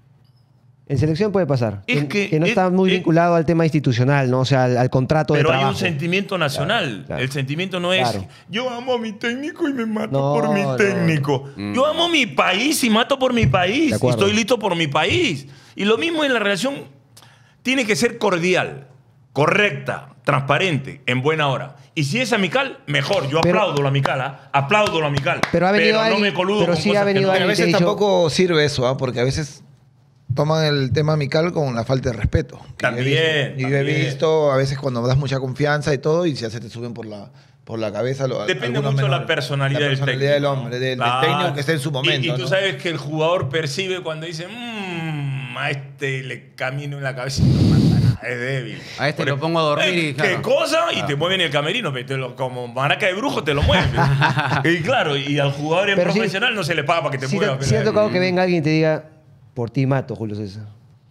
En selección puede pasar. Es que, que- no es- está muy es- vinculado al tema institucional, ¿no? O sea, al, al contrato de Pero hay trabajo. un sentimiento nacional. Claro, claro. El sentimiento no es Claro. yo amo a mi técnico y me mato No, por mi no. técnico. Yo amo mi país y mato por mi país. De Y acuerdo. estoy listo por mi país. Y lo mismo en la relación tiene que ser cordial, correcta, transparente, en buena hora. Y si es amical, mejor. Yo Pero- aplaudo lo amical, ¿ah? Aplaudo lo amical. Pero ha venido no alguien- me coludo pero con sí ha cosas que venido no- Pero a alguien- veces te he dicho- tampoco sirve eso, ¿ah? Porque a veces toman el tema amical con la falta de respeto. Que yo he También, visto. Y yo he también. visto a veces cuando das mucha confianza y todo y ya se te suben por la, por la cabeza. Lo, Depende algunos mucho de la menores. personalidad, la del personalidad técnico. del hombre, del, del Claro. técnico que esté en su momento. Y, y tú ¿no? sabes que el jugador percibe cuando dice, mmm, a este le camino en la cabeza y no mata nada, es débil. A este Por lo el- pongo a dormir Eh, y, claro. ¿Qué cosa? Y te mueven el camerino, pero te lo- como maraca de brujo te lo mueven. Y claro, y al jugador en Pero sí- profesional no se le paga para que te Sí, mueva. te, sí ha pero- tocado que venga alguien y te diga, por ti mato, Julio César.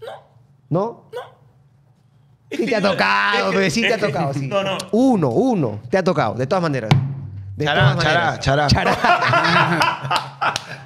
No. ¿No? Es Sí que te ha yo- tocado, es que- bebé, sí te es ha que- tocado, sí. No, no. Uno, uno. Te ha tocado, de todas maneras. De Chará, todas chará, maneras. chará. Chará.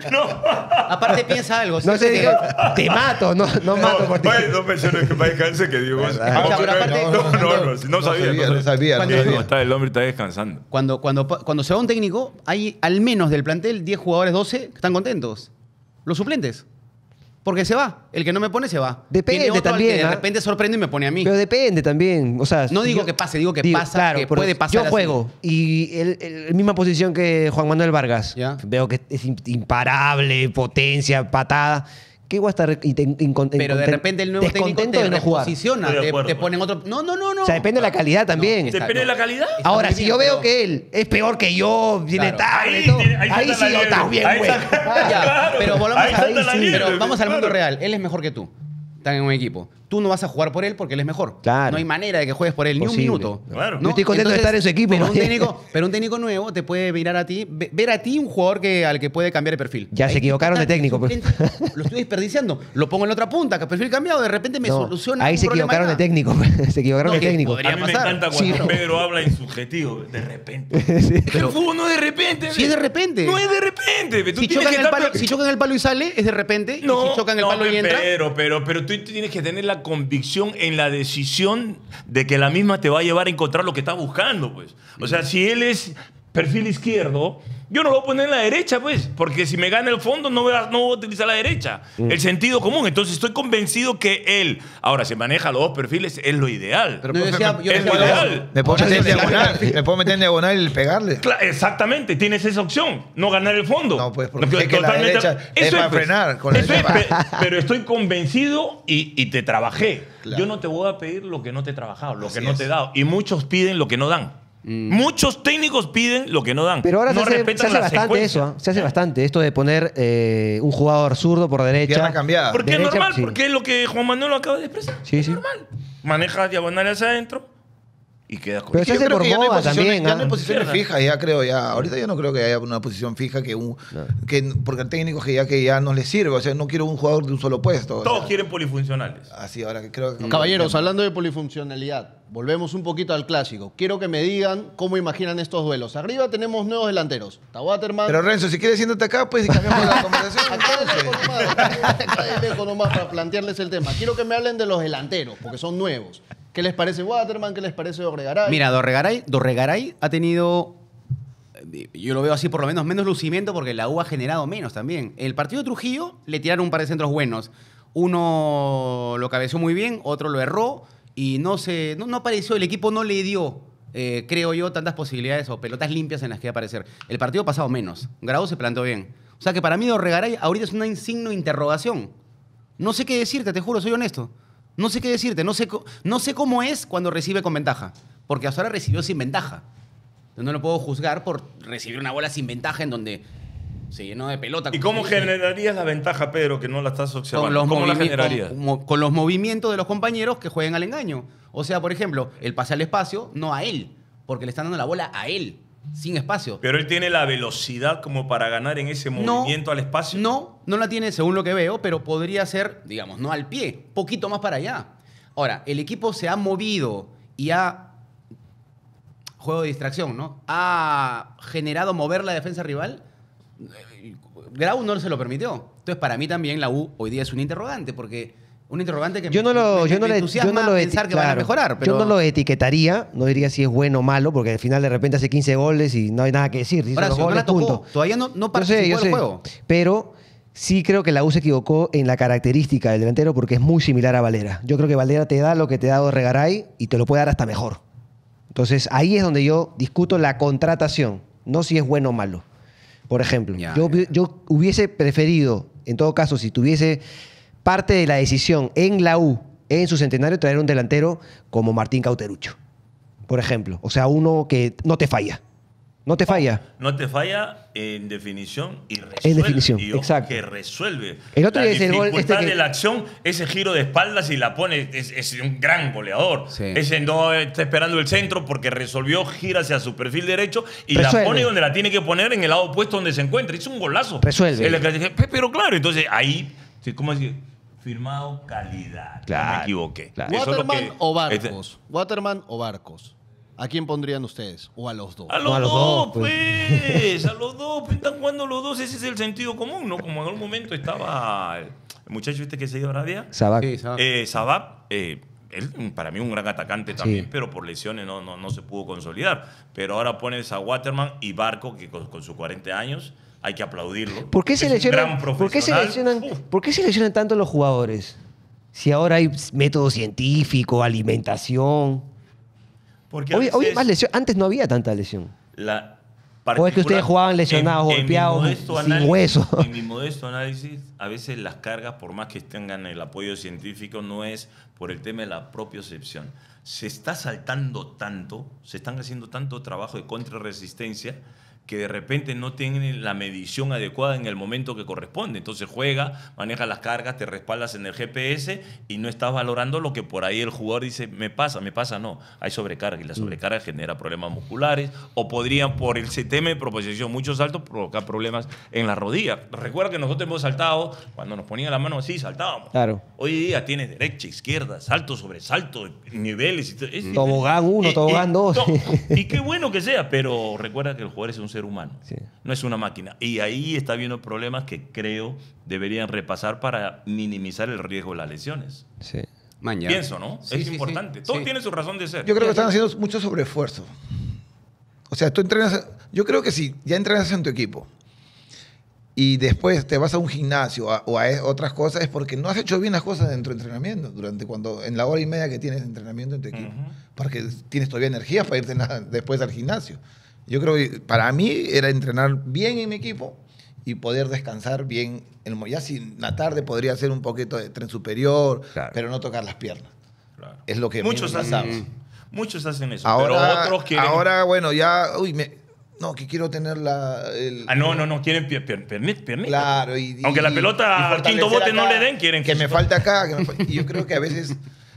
No. Aparte piensa algo. No ¿sí? sé, Que- digo, te mato, no, no mato por ti. Oye, no menciones que va a descansar que digo. Verdad. No, Ah, pero aparte- no, no, no, no, no sabía. no sabía, no Cuando- sabía. No, está, el hombre está descansando. Cuando, cuando, cuando se va un técnico, hay al menos del plantel diez jugadores, doce que están contentos. Los suplentes. Porque se va. El que no me pone se va. Depende Viene otro al también, que de ¿ah? repente sorprende y me pone a mí. Pero depende también. O sea, No digo yo- que pase, digo que pasa, que pero puede pasar Yo así. juego y el, el- la misma posición que Juan Manuel Vargas. Ya. Veo que es im- imparable, potencia, patada. ¿Qué voy a estar inte- incon- Pero de inconten- repente el nuevo técnico descontento te de no jugar? reposiciona, Estoy de te, acuerdo, te pues. ponen otro... No, no, no, no. O sea, depende de la calidad también. está- ¿Depende de la calidad? Está Ahora, muy si bien, yo veo pero- que él es peor que yo, tiene Claro. tal, Ahí y todo, tiene- ahí ahí salta sí la yo liebre. estás bien, Ahí güey. salta- Ah, ya, Claro. pero volvamos Ahí a, salta la sí, liebre, pero vamos al mundo claro. real. Él es mejor que tú. Están en un equipo. Tú no vas a jugar por él porque él es mejor. Claro. No hay manera de que juegues por él ni Posible. un minuto. Claro. Yo estoy contento de estar en su equipo, Pero un, man. técnico, pero un técnico nuevo te puede mirar a ti, ve- ver a ti un jugador que, al que puede cambiar el perfil. Ya se Ahí, equivocaron de puta, técnico, pues. suplente, Lo estoy desperdiciando. Lo pongo en la otra punta, que perfil cambiado, de repente me No, soluciona. ahí un se problema equivocaron de ya. técnico. Se equivocaron No, de que técnico. podría A mí me pasar. encanta Sí, cuando pero- Pedro habla en subjetivo, de repente. Es que el fútbol no es de repente. Sí, es de repente. No es de repente. Tú Si tienes chocan, que el estar palo, pre- si chocan el palo y sale, es de repente. No, y si chocan el no, palo y entra. Pero, pero, pero tú tienes que tener la convicción en la decisión de que la misma te va a llevar a encontrar lo que estás buscando, pues. O sea, si él es perfil izquierdo, yo no lo voy a poner en la derecha, pues, porque si me gana el fondo no voy a, no voy a utilizar la derecha. El sentido común. Entonces estoy convencido que él, ahora, si maneja los dos perfiles, es lo ideal. Pero, No, yo profe, decía- me- yo es decía- lo ideal. me puedo Ahora meter en sí, sí, diagonal. sí. Me puedo meter en diagonal y pegarle. Cla- Exactamente, tienes esa opción, no ganar el fondo. No, pues, porque es que la derecha es para frenar, con la Eso es, derecha pe- pero estoy convencido y, y te trabajé. Claro. Yo no te voy a pedir lo que no te he trabajado, lo Así que no es. te he dado. Y muchos piden lo que no dan. Muchos técnicos piden lo que no dan. Pero ahora no se hace, respetan se hace la bastante secuencia. eso, ¿ah? Se hace bastante. Esto de poner eh, un jugador zurdo por derecha. Pierna cambiada. Porque es Derecha, normal, sí. porque es lo que Juan Manuel lo acaba de expresar. Sí, es sí. normal. Manejas diagonales adentro y quedas con Pero Es se que hace yo creo por que ya no hay moda posiciones, también, ya ¿ah? no hay posiciones Izquierda. fijas, ya creo, ya. Ahorita yo no creo que haya una posición fija que un. Que, porque el técnico que ya, que ya no le sirve. O sea, no quiero un jugador de un solo puesto. o Todos sea. quieren polifuncionales. Así, ahora que creo que. Caballeros, hablando de polifuncionalidad, volvemos un poquito al clásico. Quiero que me digan cómo imaginan estos duelos. Arriba tenemos nuevos delanteros. Está Waterman. Pero Renzo, si quieres siéntate acá, pues y cambiamos la conversación. Acá de lejos entonces. nomás, acá de lejos nomás para plantearles el tema. Quiero que me hablen de los delanteros, porque son nuevos. ¿Qué les parece Waterman? ¿Qué les parece Orregaray? Mira, Dorregaray, Dorregaray ha tenido, eh, yo lo veo así por lo menos, menos lucimiento porque la U ha generado menos también. El partido de Trujillo le tiraron un par de centros buenos. Uno lo cabeció muy bien, otro lo erró y no, se, no, no apareció, el equipo no le dio, eh, creo yo, tantas posibilidades o pelotas limpias en las que aparecer. El partido pasado menos. Grau se plantó bien. O sea que para mí Dorregaray ahorita es una signo de interrogación. No sé qué decirte, te juro, soy honesto. No sé qué decirte, no sé, co- no sé cómo es cuando recibe con ventaja. Porque hasta ahora recibió sin ventaja. Entonces no lo puedo juzgar por recibir una bola sin ventaja en donde se llenó de pelota. ¿Y cómo generarías la ventaja, Pedro, que no la estás observando? con los, ¿Cómo la movimi- generarías? con, mo- con los movimientos de los compañeros que jueguen al engaño? O sea, por ejemplo, el pase al espacio, no a él, porque le están dando la bola a él, sin espacio. Pero él tiene la velocidad como para ganar en ese No, movimiento al espacio. No, no la tiene según lo que veo, pero podría ser, digamos, no al pie, poquito más para allá. Ahora, el equipo se ha movido y ha, juego de distracción, ¿no? Ha generado mover la defensa rival. Grau no se lo permitió. Entonces, para mí también la U hoy día es un interrogante, porque un interrogante que Yo no me- lo, me, yo no me le, yo entusiasma no lo eti- pensar que van a claro, mejorar. Pero Yo no lo etiquetaría, no diría si es bueno o malo, porque al final de repente hace quince goles y no hay nada que decir. Hizo Ahora, los si no goles, la tocó, punto. todavía no, no Yo participó sé, yo del sé. juego. Pero sí creo que la U se equivocó en la característica del delantero porque es muy similar a Valera. Yo creo que Valera te da lo que te ha dado Regaray y te lo puede dar hasta mejor. Entonces ahí es donde yo discuto la contratación, no si es bueno o malo. Por ejemplo, Ya, yo, ya. yo hubiese preferido, en todo caso, si tuviese parte de la decisión en la U, en su centenario, traer un delantero como Martín Cauterucho, por ejemplo. O sea, uno que no te falla. No te falla. No te falla en definición y resuelve. En definición, y ojo exacto. que resuelve. El otro la día es el gol dificultad este que- de la acción, ese giro de espaldas y la pone, es, es un gran goleador. Sí. Ese no está esperando el centro porque resolvió, gira hacia su perfil derecho y Resuelve. la pone donde la tiene que poner en el lado opuesto donde se encuentra. Es un golazo. Resuelve. El que- Pero claro, entonces ahí, sí, ¿cómo decir? Firmado calidad. No Claro, me equivoqué. claro. Eso es lo ¿Waterman que- o este- Barcos? ¿Waterman o Barcos? ¿A quién pondrían ustedes? ¿O a los dos? A los, No, a los dos, dos, pues. A los dos. Pues, están jugando los dos. Ese es el sentido común, ¿no? Como en algún momento estaba el muchacho este que se dio a Arabia. Sabac. Sí, Sabac. Eh, Sabab, eh, él, para mí un gran atacante también, Sí. pero por lesiones no, no, no se pudo consolidar. Pero ahora pones a Waterman y Barco, que con, con sus cuarenta años hay que aplaudirlo. ¿Por qué, Es un seleccionan, gran ¿por, qué profesional. seleccionan, Uf, ¿Por qué seleccionan tanto los jugadores? Si ahora hay método científico, alimentación. porque a Hoy, hoy hay veces más lesión. Antes no había tanta lesión. la O es que ustedes particular- jugaban lesionados, en- en mi golpeados, modesto sin análisis- hueso. En mi modesto análisis, a veces las cargas, por más que tengan el apoyo científico, no es por el tema de la propiocepción. Se está saltando tanto, se están haciendo tanto trabajo de contrarresistencia que de repente no tienen la medición adecuada en el momento que corresponde. Entonces juega, maneja las cargas, te respaldas en el G P S y no estás valorando lo que por ahí el jugador dice, me pasa, me pasa, no. Hay sobrecarga y la sobrecarga genera problemas musculares o podrían, por el sistema de proposición, muchos saltos, provocar problemas en la rodilla. Recuerda que nosotros hemos saltado, cuando nos ponían la mano así, saltábamos. Claro. Hoy día tienes derecha, izquierda, salto sobre salto, niveles. Y todo. Es- Tobogán uno, eh, tobogán eh, dos. no, y qué bueno que sea, pero recuerda que el jugador es un ser humano, Sí. no es una máquina. Y ahí está habiendo problemas que creo deberían repasar para minimizar el riesgo de las lesiones. Sí. Man, ya. Pienso, ¿no? Sí, es sí, importante. sí, Todo sí. tiene su razón de ser. Yo creo que están haciendo mucho sobreesfuerzo. O sea, tú entrenas. Yo creo que si ya entrenas en tu equipo y después te vas a un gimnasio a- o a e- otras cosas, es porque no has hecho bien las cosas dentro de entrenamiento, durante cuando, en la hora y media que tienes de entrenamiento en tu equipo. Ujú. Porque tienes todavía energía para irte en la- después al gimnasio. Yo creo que para mí era entrenar bien en mi equipo y poder descansar bien. En el mo- ya si en la tarde podría hacer un poquito de tren superior, Claro. pero no tocar las piernas. Claro. Es lo que Muchos me- hacen, muchos hacen eso, Ahora, pero otros quieren... ahora, bueno, ya, uy, me- no, que quiero tener la... el- Ah, no, no, no, quieren pier, pier- piernit- piernita. Claro, y, Aunque la y- pelota y al quinto fortalecer bote no acá, le den, quieren que me físico. falta acá. Que me fal- y yo creo que a veces,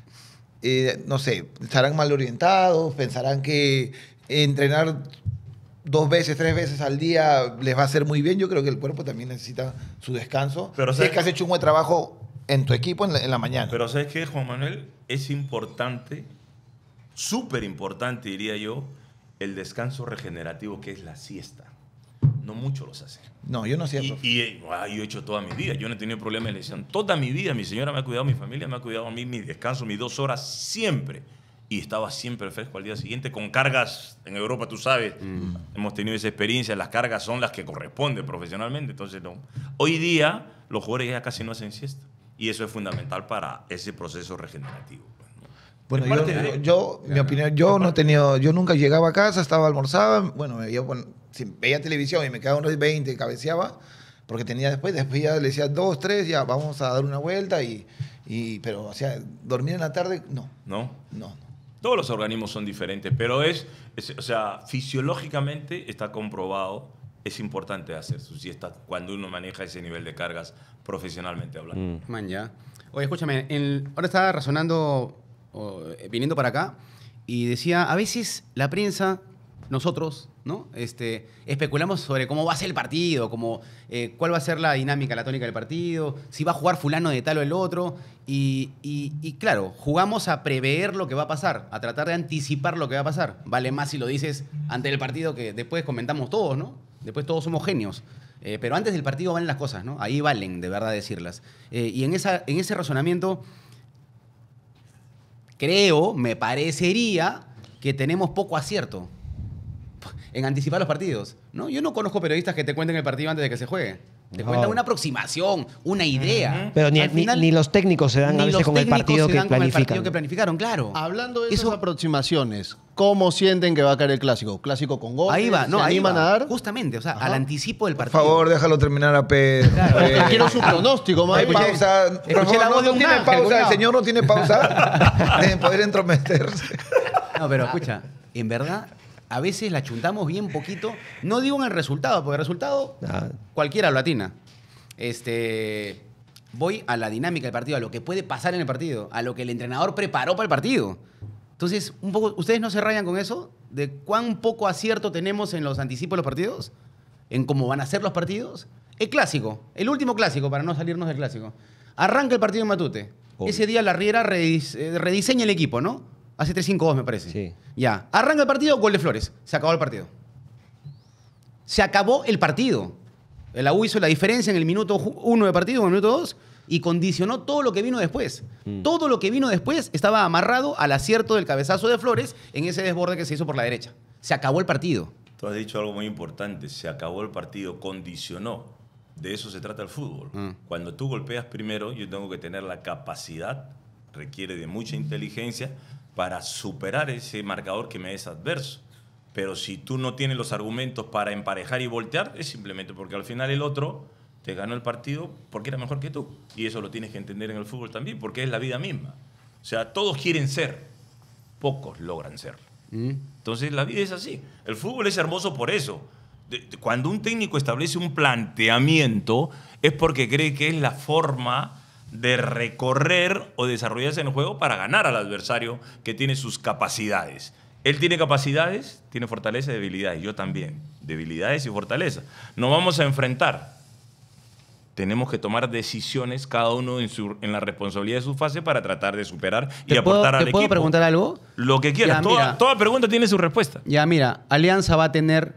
eh, no sé, estarán mal orientados, pensarán que entrenar dos veces, tres veces al día les va a hacer muy bien. Yo creo que el cuerpo también necesita su descanso. Pero, si ¿sabes? es que has hecho un buen trabajo en tu equipo en la, en la mañana. Pero ¿sabes qué, Juan Manuel? Es importante, súper importante, diría yo, el descanso regenerativo que es la siesta. No muchos los hacen. no, yo no hacía, Y, profe. y, eh, ah, yo he hecho toda mi vida, yo no he tenido problemas de lesión. Toda mi vida, mi señora me ha cuidado, mi familia me ha cuidado a mí, mi descanso, mis dos horas siempre. Y estaba siempre fresco al día siguiente, con cargas en Europa, tú sabes, hemos tenido esa experiencia, las cargas son las que corresponden profesionalmente. Entonces, no. Hoy día, los jugadores ya casi no hacen siesta. Y eso es fundamental para ese proceso regenerativo. Bueno, Es yo, parte de- yo, mi opinión, yo no he tenido, yo nunca llegaba a casa, estaba almorzaba, bueno, me veía, bueno, si veía televisión y me quedaba unos veinte, cabeceaba, porque tenía después, después ya le decía dos, tres, ya vamos a dar una vuelta y, y pero, o sea, dormir en la tarde, no, ¿No? no, no. Todos los organismos son diferentes, pero es, es- o sea, fisiológicamente está comprobado, es importante hacer su siesta cuando uno maneja ese nivel de cargas profesionalmente hablando. Mm. Man, ya. Oye, escúchame, el- ahora estaba razonando, o, eh, viniendo para acá, y decía, a veces la prensa, nosotros, ¿no? Este, especulamos sobre cómo va a ser el partido, como, eh, cuál va a ser la dinámica, la tónica del partido, si va a jugar fulano de tal o el otro, y, y- y claro, jugamos a prever lo que va a pasar, a tratar de anticipar lo que va a pasar. Vale más si lo dices antes del partido, que después comentamos todos, ¿no? Después todos somos genios. Eh, pero antes del partido valen las cosas, ¿no? Ahí valen, de verdad, decirlas. Eh, y en, esa, en ese razonamiento, creo, me parecería que tenemos poco acierto en anticipar los partidos, ¿no? Yo no conozco periodistas que te cuenten el partido antes de que se juegue. Te No. cuentan una aproximación, una idea. Pero ni, Al ni- final, ni los técnicos se dan ni a veces los con el técnicos partido se que dan con el planifican. partido que planificaron, claro. Hablando de esas Eso- aproximaciones, ¿cómo sienten que va a caer el clásico? ¿Clásico con goles? Ahí va, no, ¿Se ahí animan va. a dar? Justamente, o sea, Ajá. al anticipo del Por partido. favor, déjalo terminar a Pedro. Claro. Eh, Quiero su pronóstico, no hay más. pausa. Por escuché favor, la voz no, de no un tiene ángel, pausa. El cuidado. señor no tiene pausa. Deben poder entrometerse. No, pero escucha, en verdad, a veces la chuntamos bien poquito. No digo en el resultado, porque el resultado Ah, cualquiera lo atina. Este, voy a la dinámica del partido, a lo que puede pasar en el partido, a lo que el entrenador preparó para el partido. Entonces, un poco, ¿ustedes no se rayan con eso? ¿De cuán poco acierto tenemos en los anticipos de los partidos? ¿En cómo van a ser los partidos? El clásico, el último clásico, para no salirnos del clásico. Arranca el partido en Matute. Obvio. Ese día la Riera redis- eh, rediseña el equipo, ¿no? Hace tres cinco dos, me parece. Sí. Ya. Arranca el partido, gol de Flores. Se acabó el partido. Se acabó el partido. La U hizo la diferencia en el minuto uno de partido, en el minuto dos, y condicionó todo lo que vino después. Mm. Todo lo que vino después estaba amarrado al acierto del cabezazo de Flores en ese desborde que se hizo por la derecha. Se acabó el partido. Tú has dicho algo muy importante. Se acabó el partido, condicionó. De eso se trata el fútbol. Mm. Cuando tú golpeas primero, yo tengo que tener la capacidad, requiere de mucha inteligencia, para superar ese marcador que me es adverso. Pero si tú no tienes los argumentos para emparejar y voltear, es simplemente porque al final el otro te ganó el partido porque era mejor que tú. Y eso lo tienes que entender en el fútbol también, porque es la vida misma. O sea, todos quieren ser, pocos logran ser. Mm. Entonces la vida es así. El fútbol es hermoso por eso. De, de, cuando un técnico establece un planteamiento, es porque cree que es la forma de recorrer o desarrollarse en el juego para ganar al adversario que tiene sus capacidades. Él tiene capacidades, tiene fortaleza y debilidades. Yo también. Debilidades y fortaleza. Nos vamos a enfrentar. Tenemos que tomar decisiones, cada uno en, su, en la responsabilidad de su fase, para tratar de superar y aportar al equipo. ¿Te puedo preguntar algo? Lo que quieras. Ya, toda, mira, toda pregunta tiene su respuesta. Ya, mira. Alianza va a tener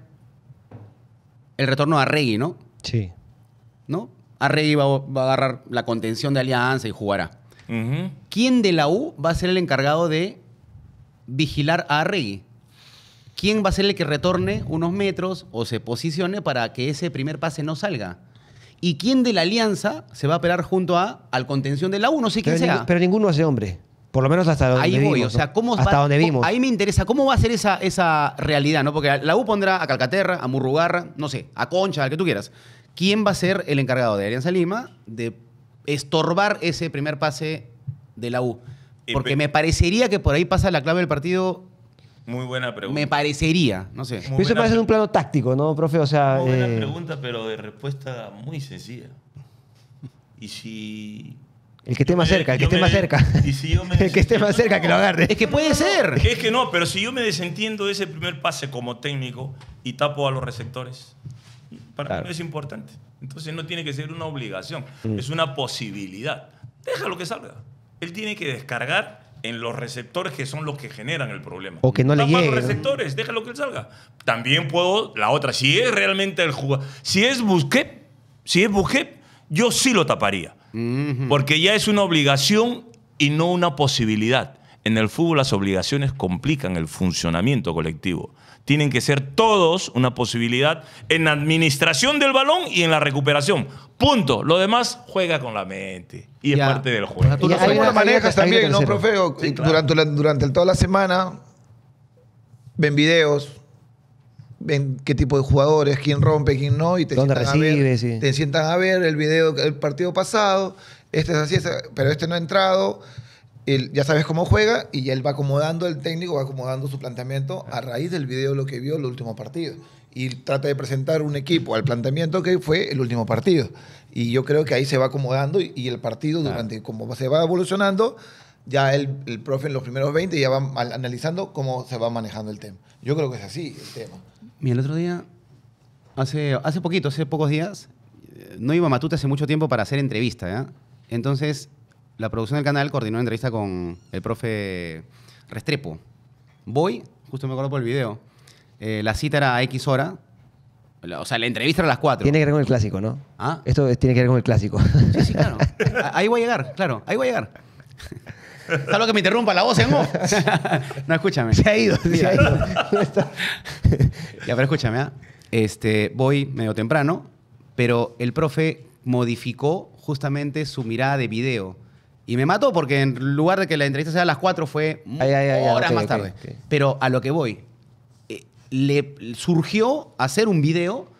el retorno de Arregui, ¿no? Sí. ¿No? Arregui va, va a agarrar la contención de Alianza y jugará. Uh-huh. ¿Quién de la U va a ser el encargado de vigilar a Arregui? ¿Quién va a ser el que retorne unos metros o se posicione para que ese primer pase no salga? ¿Y quién de la Alianza se va a operar junto a al contención de la U? No sé quién pero sea. Ningún, pero ninguno hace hombre. Por lo menos hasta donde ahí vimos. voy, ¿no? o sea, ¿cómo hasta va, donde vimos. Ahí me interesa, ¿cómo va a ser esa, esa realidad? ¿No? Porque la U pondrá a Calcaterra, a Murrugarra, no sé, a Concha, al que tú quieras. ¿Quién va a ser el encargado de Alianza Lima de estorbar ese primer pase de la U? Porque me parecería que por ahí pasa la clave del partido. Muy buena pregunta. Me parecería, no sé. Pero eso parece un plano táctico, ¿no, profe? O sea, muy buena eh... pregunta, pero de respuesta muy sencilla. Y si... El que esté más cerca, el que esté más cerca. Y si yo me el que esté más cerca, no, que lo agarre. Es que puede ser. Es que no, pero si yo me desentiendo de ese primer pase como técnico y tapo a los receptores, para claro. mí no es importante. Entonces no tiene que ser una obligación, mm. es una posibilidad. Déjalo que salga. Él tiene que descargar en los receptores que son los que generan el problema. O que no le llegue. Tapa los receptores, ¿no? Déjalo que él salga. También puedo, la otra, si es realmente el jugador, si es Busquets, si es Busquets, yo sí lo taparía. Mm-hmm. Porque ya es una obligación y no una posibilidad. En el fútbol las obligaciones complican el funcionamiento colectivo. Tienen que ser todos una posibilidad en la administración del balón y en la recuperación. Punto. Lo demás juega con la mente. Y ya. es parte del juego. Tú no sé cómo lo manejas también, ¿no, profe? Sí, claro. Durante, durante toda la semana ven videos, ven qué tipo de jugadores, quién rompe, quién no, y te ¿Dónde sientan recibe, a ver, sí. te sientan a ver el video del partido pasado, este es así, este, pero este no ha entrado. Él, ya sabes cómo juega y ya él va acomodando, el técnico va acomodando su planteamiento a raíz del video lo que vio el último partido. Y trata de presentar un equipo al planteamiento que fue el último partido. Y yo creo que ahí se va acomodando y, y el partido, durante claro. como se va evolucionando, ya el, el profe en los primeros veinte ya va analizando cómo se va manejando el tema. Yo creo que es así el tema. Mira, el otro día, hace, hace poquito, hace pocos días, no iba a Matute hace mucho tiempo para hacer entrevista, ¿ya? Entonces, la producción del canal coordinó una entrevista con el profe Restrepo. Voy, justo me acuerdo por el video, eh, la cita era a X hora, o sea, la entrevista era a las cuatro. Tiene que ver con el clásico, ¿no? ¿Ah? Esto es, tiene que ver con el clásico. Sí, sí, claro. Ahí voy a llegar, claro, ahí voy a llegar. Salvo que me interrumpa la voz, ¿eh? No, escúchame. Se ha ido, se ha ido. Ya, pero escúchame, ¿eh? Este, voy medio temprano, pero el profe modificó justamente su mirada de video. Y me mató porque en lugar de que la entrevista sea a las cuatro fue ay, ay, ay, horas okay, más tarde. Okay, okay. Pero a lo que voy, eh, le surgió hacer un video,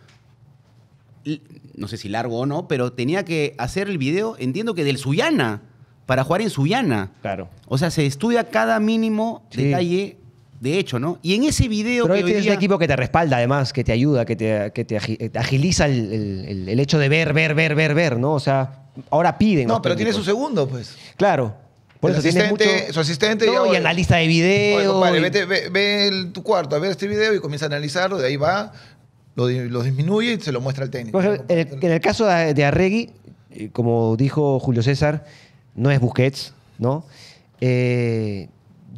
no sé si largo o no, pero tenía que hacer el video, entiendo que del Sullana, para jugar en Sullana. Claro. O sea, se estudia cada mínimo sí. detalle de hecho, ¿no? Y en ese video pero que hoy tienes día... un equipo que te respalda, además, que te ayuda, que te, que te agiliza el, el, el hecho de ver, ver, ver, ver, ver, ¿no? O sea, ahora piden. No, pero tiene su segundo, pues. Claro. Por el eso asistente, mucho... Su asistente... No, ya, y analista de video. Oye, compadre, y... vete, ve, ve el, tu cuarto a ver este video y comienza a analizarlo, de ahí va, lo, lo disminuye y se lo muestra al técnico. Por ejemplo, en, el, en el caso de, de Arregui, como dijo Julio César, no es Busquets, ¿no? Eh,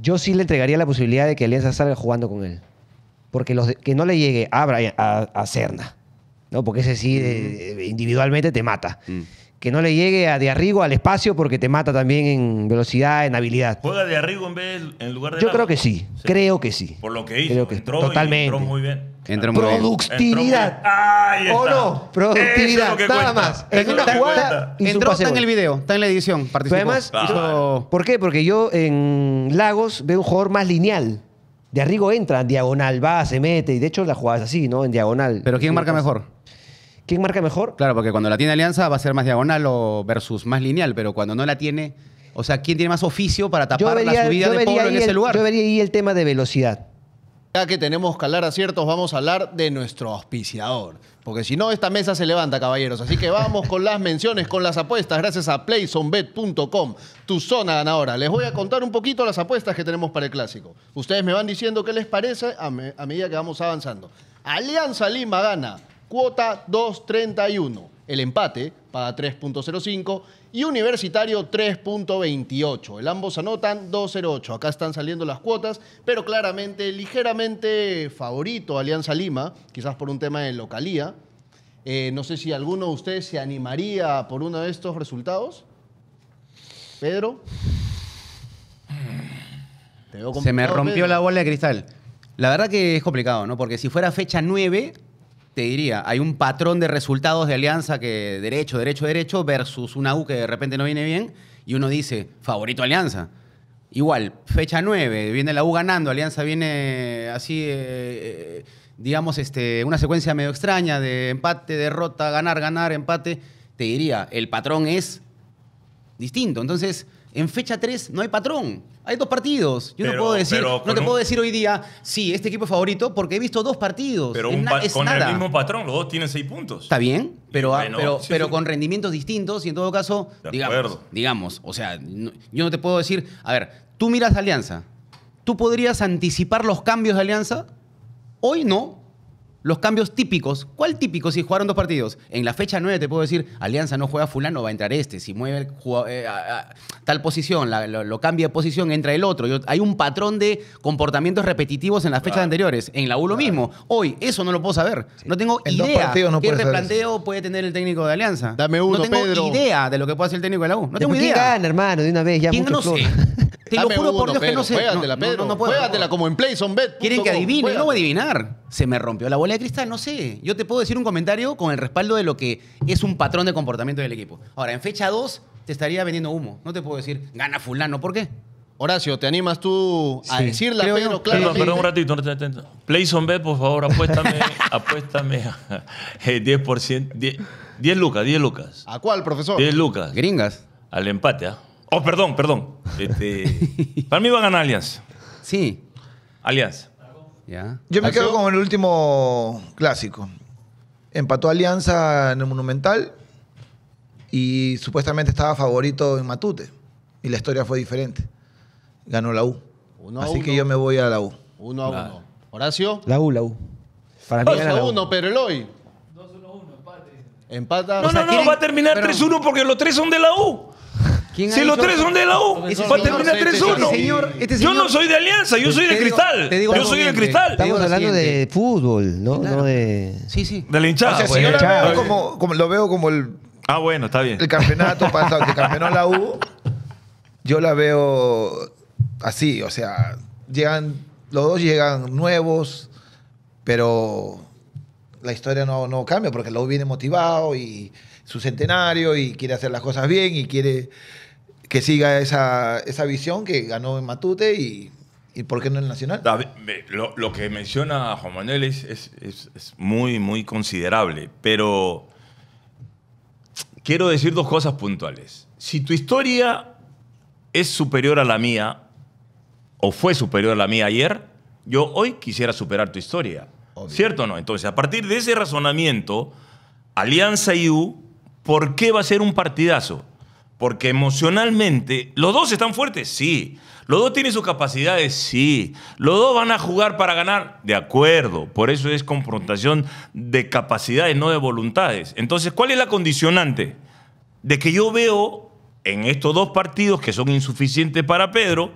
Yo sí le entregaría la posibilidad de que Alianza salga jugando con él. Porque los de- que no le llegue a, Brian- a, a Serna, ¿no? Porque ese sí eh, individualmente te mata. Mm. Que no le llegue a De Arrigo al espacio porque te mata también en velocidad, en habilidad. ¿Juega de Arrigo en vez en lugar de Yo Lagos? creo que sí, creo que sí. Por lo que hizo. Creo que- entró, totalmente. Y entró muy bien. Entró muy bien. Productividad. Ahí está. ¿O no? Productividad, Eso es lo que nada cuenta. más. Eso En es lo una que jugada- cuenta. hizo un Entró, pase está en gol. el video, está en la edición. Participó. Pero además, Hizo- ¿por qué? Porque yo en Lagos veo un jugador más lineal. De Arrigo entra en diagonal, va, se mete. Y de hecho la jugada es así, ¿no? En diagonal. Pero ¿quién Sí, marca pasa. mejor? ¿Quién marca mejor? Claro, porque cuando la tiene Alianza va a ser más diagonal o versus más lineal, pero cuando no la tiene, o sea, ¿quién tiene más oficio para tapar la subida yo de vería Pablo en ahí ese el- lugar? Yo vería ahí el tema de velocidad. Ya que tenemos que hablar aciertos, vamos a hablar de nuestro auspiciador. Porque si no, esta mesa se levanta, caballeros. Así que vamos con las menciones, con las apuestas, gracias a playzonebet punto com, tu zona ganadora. Les voy a contar un poquito las apuestas que tenemos para el Clásico. Ustedes me van diciendo qué les parece a, me- a medida que vamos avanzando. Alianza Lima gana, cuota dos treinta y uno. El empate paga tres punto cero cinco y Universitario tres punto veintiocho. El ambos anotan dos cero ocho. Acá están saliendo las cuotas, pero claramente, ligeramente favorito Alianza Lima, quizás por un tema de localía. Eh, no sé si alguno de ustedes se animaría por uno de estos resultados. Pedro. Te veo Se me complicado, rompió Pedro. la bola de cristal. La verdad que es complicado, ¿no? Porque si fuera fecha nueve, te diría, hay un patrón de resultados de Alianza que derecho, derecho, derecho, versus una U que de repente no viene bien, y uno dice, favorito Alianza. Igual, fecha nueve, viene la U ganando, Alianza viene así, eh, eh, digamos, este, una secuencia medio extraña de empate, derrota, ganar, ganar, empate. Te diría, el patrón es distinto. Entonces, en fecha tres no hay patrón. Hay dos partidos. Yo Pero- no puedo decir, pero no con te un- puedo decir hoy día, sí, este equipo es favorito, porque he visto dos partidos. Pero Es un na- pa- es con nada. el mismo patrón, los dos tienen seis puntos. Está bien, pero, bueno, pero, sí, pero sí. con rendimientos distintos y en todo caso, De digamos, acuerdo. digamos, o sea, no- yo no te puedo decir, a ver, tú miras Alianza, ¿tú podrías anticipar los cambios de Alianza? Hoy no. Los cambios típicos. ¿Cuál típico si jugaron dos partidos? En la fecha nueve te puedo decir, Alianza no juega fulano, va a entrar este. Si mueve el jugado- eh, a- a- tal posición, la- lo, lo cambia de posición, entra el otro. Yo- hay un patrón de comportamientos repetitivos en las fechas Claro. anteriores. En la U lo mismo. Hoy, eso no lo puedo saber. No tengo En dos idea partidos no qué puedes saber replanteo puede tener el técnico de Alianza. Dame uno, no tengo Pedro. idea de lo que puede hacer el técnico de la U. No tengo ¿Quién idea. gana, hermano? De una vez, ya ¿Quién? mucho No flor. sé. Te lo Dame juro por uno, Dios que Pedro. no sé. Juégatela, No, no, Pedro. no puedo. Juégatela como en playzonebet punto com. Quieren que adivine, Juégate. no voy a adivinar. Se me rompió la bola de cristal, no sé. Yo te puedo decir un comentario con el respaldo de lo que es un patrón de comportamiento del equipo. Ahora, en fecha dos te estaría vendiendo humo. No te puedo decir, gana fulano. ¿Por qué? Horacio, ¿te animas tú a Sí. decirla, Creo Pedro? yo. Perdón, Claramente. perdón un ratito. un ratito. PlayZonebet, por favor, apuéstame, apuéstame a- eh, diez por ciento, diez, diez lucas, diez lucas. ¿A cuál, profesor? diez lucas Gringas. al empate, ¿ah? Oh, perdón, perdón. Este, para mí va a ganar Alianza. Sí. Alianza. Ya. Yo me ¿Alcio? quedo con el último clásico. Empató Alianza en el Monumental y supuestamente estaba favorito en Matute. Y la historia fue diferente. Ganó la U. Uno a Así que uno. yo me voy a la U. Uno a Claro. uno. Horacio. La U, la U. Para mí dos gana a la U. uno, pero Eloy. dos uno uno, empate. Empata. No, O sea, no, no, quieren- va a terminar pero- tres uno porque los tres son de la U. ¿Quién ha Si los dicho- tres son de la U, Ese va a señor- terminar este tres uno. señor- este Yo señor- no soy de Alianza, yo soy de Te digo- Cristal. te digo Yo lo soy de siguiente. Cristal. Te digo Estamos lo hablando de siguiente. fútbol, ¿no? Claro. No de... Sí, sí. De la O hinchada. sea, si pues. yo la chao. veo como, como- lo veo como el, Ah, bueno, está bien. el campeonato pasado que campeonó la U, yo la veo así. O sea, llegan, los dos llegan nuevos, pero la historia no, no cambia porque la U viene motivado y su centenario y quiere hacer las cosas bien y quiere que siga esa, esa visión que ganó en Matute y, y ¿por qué no en el Nacional? David, ve, Lo, lo que menciona Juan Manuel es, es- es- es muy, muy considerable, pero quiero decir dos cosas puntuales. Si tu historia es superior a la mía, o fue superior a la mía ayer, yo hoy quisiera superar tu historia. Obvio. ¿Cierto o no? Entonces, a partir de ese razonamiento, Alianza y U, ¿por qué va a ser un partidazo? Porque emocionalmente, ¿los dos están fuertes? Sí. ¿Los dos tienen sus capacidades? Sí. ¿Los dos van a jugar para ganar? De acuerdo. Por eso es confrontación de capacidades, no de voluntades. Entonces, ¿cuál es la condicionante? De que yo veo en estos dos partidos que son insuficientes para Pedro,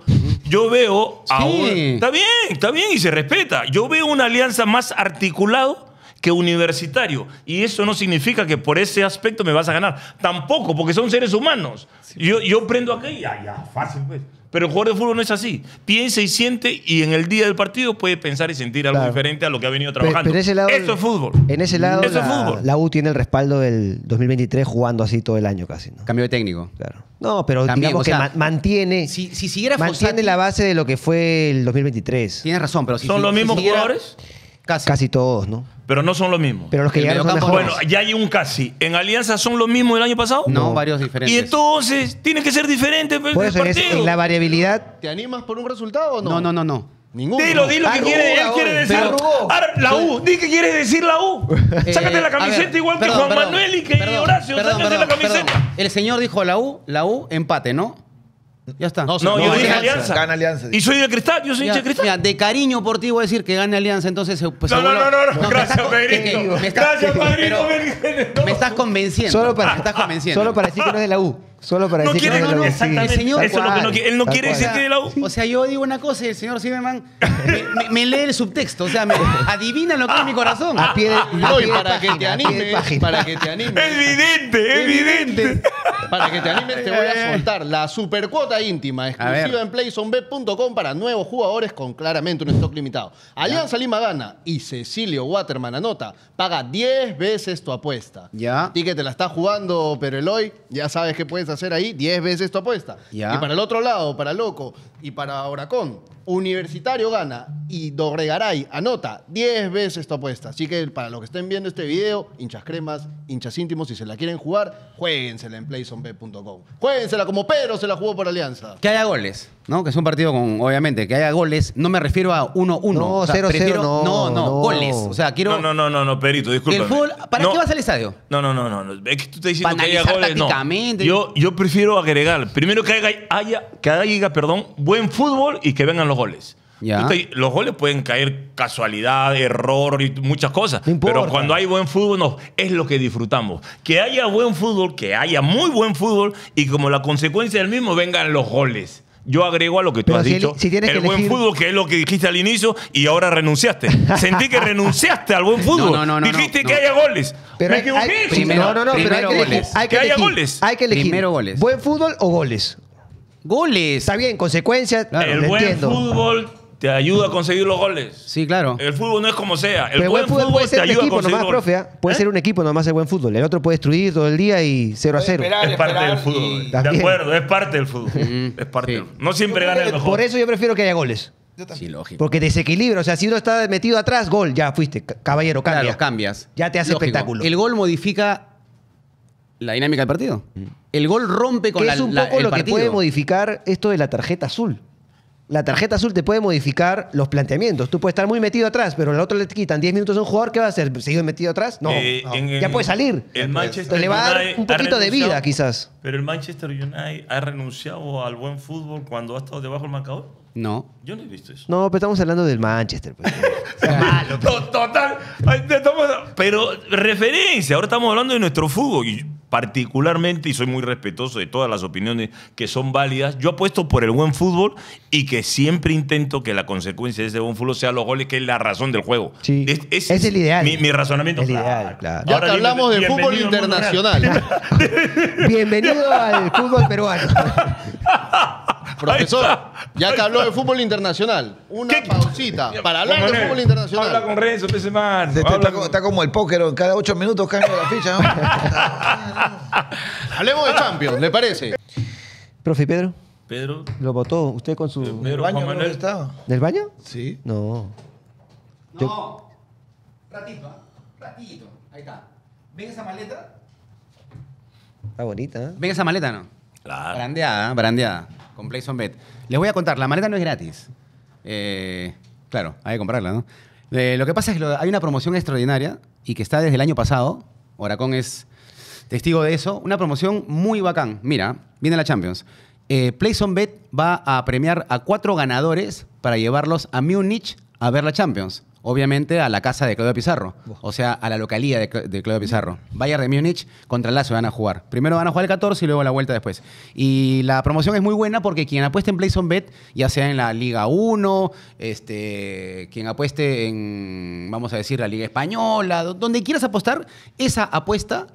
yo veo a Sí. un- Está bien, está bien y se respeta. Yo veo una alianza más articulado que Universitario. Y eso no significa que por ese aspecto me vas a ganar. Tampoco, porque son seres humanos. Yo, yo prendo acá y ya, ya, fácil pues. Pero el jugador de fútbol no es así. Piensa y siente y en el día del partido puede pensar y sentir algo Claro. diferente a lo que ha venido Pe- trabajando. pero ese lado- Eso es fútbol. En ese lado, Eso es la, fútbol. la U tiene el respaldo del dos mil veintitrés jugando así todo el año casi, ¿no? Cambio de técnico. Claro. No, pero También, digamos o sea, que ma- mantiene, Si, si siguiera mantiene Fossati, la base de lo que fue el dos mil veintitrés. tienes razón, pero si ¿Son si- los si mismos siguiera- jugadores? Casi. Casi todos, ¿no? Pero no son lo mismo. Pero los que El llegaron son mediocampo, mejores. Bueno, ya hay un casi. ¿En Alianza son los mismos del año pasado? No, varios diferentes. Y entonces tiene que ser diferente pues, Por el eso, en, ese- partido. en la variabilidad, ¿Te animas por un resultado o no? No, no, no, no. Ninguno. Dilo, dilo que Arrugó, quiere, él quiere hoy. decir. Pero- Ahora, la U, di que quiere decir la U. Sácate Eh, la a camiseta ver, igual que perdón, Juan perdón, Manuel y que perdón, Horacio. perdón, Sácate perdón, la camiseta. perdón. El señor dijo la U, la U, empate, ¿no? Ya está. No, No, yo No, dije Alianza. Alianza. Gana Alianza. Y soy de Cristal, yo soy Ya, hincha de Cristal. mira, de cariño por ti voy a decir que gane Alianza, entonces se- pues No, no, seguro- no, no, no, me gracias, estás con- Pedrito. que- que- me estás- Gracias, Pedrito. pero Benítez, no. Me estás convenciendo. solo para, me estás convenciendo. solo para decir que no es de la U. Solo para No decir quiere, que no es de la U. exactamente. el señor- Eso es lo que no quiere. Él no Tal quiere cual. decir que es de la U. O sea, yo digo una cosa y el señor Zimmerman me, me- me lee el subtexto. O sea, me adivina lo que es mi corazón. A pie de, a No, y pie de para que página, te a pie de animes, página. para que te animes. Evidente, evidente. Para que te animes, te voy a soltar la supercuota íntima exclusiva ver. en playzonbet punto com para nuevos jugadores con claramente un stock limitado. Alianza Lima gana y Cecilio Waterman anota. Paga diez veces tu apuesta. Ya. A ti que te la estás jugando, pero el hoy, ya sabes qué puedes hacer ahí, diez veces tu apuesta. Ya. Y para el otro lado, para Loco y para Horacón, Universitario gana y Dorregaray anota diez veces tu apuesta. Así que para los que estén viendo este video, hinchas cremas, hinchas íntimos, si se la quieren jugar, jueguensela en playzonbet punto com. Jueguensela como Pedro se la jugó por Alianza. Que haya goles, ¿no? Que es un partido con, obviamente, que haya goles. No me refiero a uno uno. No, o sea, cero cero, prefiero- no, no, no, no. goles. O sea, quiero... No, no, no, no, no, Perito, disculpa. El fútbol, ¿para qué vas al estadio? No, no, no, no, no. Es que tú estás diciendo Para que haya analizar goles, no. tácticamente. Yo, yo prefiero agregar, primero que haya, haya, que haya, perdón, buen fútbol y que vengan los goles. Ya. Tú te- los goles pueden caer casualidad, error y muchas cosas. No importa. Pero cuando hay buen fútbol, no, es lo que disfrutamos. Que haya buen fútbol, que haya muy buen fútbol y como la consecuencia del mismo vengan los goles. Yo agrego a lo que tú Pero has si dicho, eli- si tienes el que buen elegir- fútbol, que es lo que dijiste al inicio y ahora renunciaste. Sentí que renunciaste al buen fútbol. No, no, no, dijiste no, que no. haya goles. Pero Me hay, equivoqué. hay- Primero- no, no, no, pero hay primero que elegir. goles. Hay que, Que haya elegir. goles. Hay que elegir. Primero goles. ¿Buen fútbol o goles? Goles. Está bien, consecuencias, Claro, el lo buen entiendo. fútbol te ayuda a conseguir los goles. Sí, claro. El fútbol no es como sea. El Pero buen fútbol, puede te ser un ayuda a equipo conseguir nomás, goles. profe. ¿ah? Puede ¿Eh? ser un equipo nomás el buen fútbol. El otro puede destruir todo el día y cero a cero. Esperar, Es parte del esperar fútbol. y- De También. acuerdo, es parte del fútbol. Es parte sí. del fútbol. No siempre gana el mejor. Por eso yo prefiero que haya goles. Sí, lógico. Porque desequilibra. O sea, si uno está metido atrás, gol, ya fuiste. ca- Caballero, cambia. Claro, cambias. Ya te hace Lógico. espectáculo. El gol modifica la dinámica del partido. El gol rompe con que la, es un la- poco el lo que partido. puede modificar esto de la tarjeta azul. La tarjeta azul te puede modificar los planteamientos. Tú puedes estar muy metido atrás, pero al otro le quitan diez minutos a un jugador. ¿Qué va a hacer? ¿Seguir metido atrás? No. Eh, no. en- ya en- puede salir. El Manchester Entonces le va a dar United un poquito ha de vida, renunciado- quizás. Pero el Manchester United ha renunciado al buen fútbol cuando ha estado debajo del marcador. No. Yo no he visto eso. No, pero estamos hablando del Manchester. Pues. To- Total. Ay, te estamos- Pero referencia, ahora estamos hablando de nuestro fútbol. Y particularmente, y soy muy respetuoso de todas las opiniones que son válidas, yo apuesto por el buen fútbol y que siempre intento que la consecuencia de ese buen fútbol sea los goles, que es la razón del juego. Sí. Es, Es el ideal. Mi, mi razonamiento. El ideal, claro. Ya Ahora que dime, hablamos de bienvenido fútbol al mundo internacional. real. Bienvenido al fútbol peruano. Profesor, Ahí está. ya que habló de fútbol internacional, una ¿Qué? pausita para hablar Juan de Manuel, fútbol internacional. Habla con Renzo, pese mano. Este, Habla está, con- co- está como el póker, cada ocho minutos cambia la ficha. ¿no? Hablemos de Champions, ¿le parece? Profe Pedro, Pedro, lo votó usted con su. Pedro, ¿El Juan baño Manuel. dónde está? ¿Del baño? Sí. No. No. Ratito, ¿ah? Ratito. Ahí está. ¿Ven esa maleta? Está bonita, ¿eh? ¿Ven esa maleta, no? Claro. Brandeada, ¿eh? brandeada. Con PlaySonBet. Les voy a contar, la maleta no es gratis. Eh, claro, hay que comprarla, ¿no? Eh, lo que pasa es que lo- hay una promoción extraordinaria y que está desde el año pasado. Horacón es testigo de eso. Una promoción muy bacán. Mira, viene la Champions. Eh, PlaySonBet va a premiar a cuatro ganadores para llevarlos a Múnich a ver la Champions. obviamente, a la casa de Claudio Pizarro. O sea, a la localía de, de Claudio Pizarro. Bayern de Múnich contra el Lazio van a jugar. Primero van a jugar el catorce y luego la vuelta después. Y la promoción es muy buena porque quien apueste en PlaySonBet, ya sea en la Liga uno, este, quien apueste en, vamos a decir, la Liga Española, donde quieras apostar, esa apuesta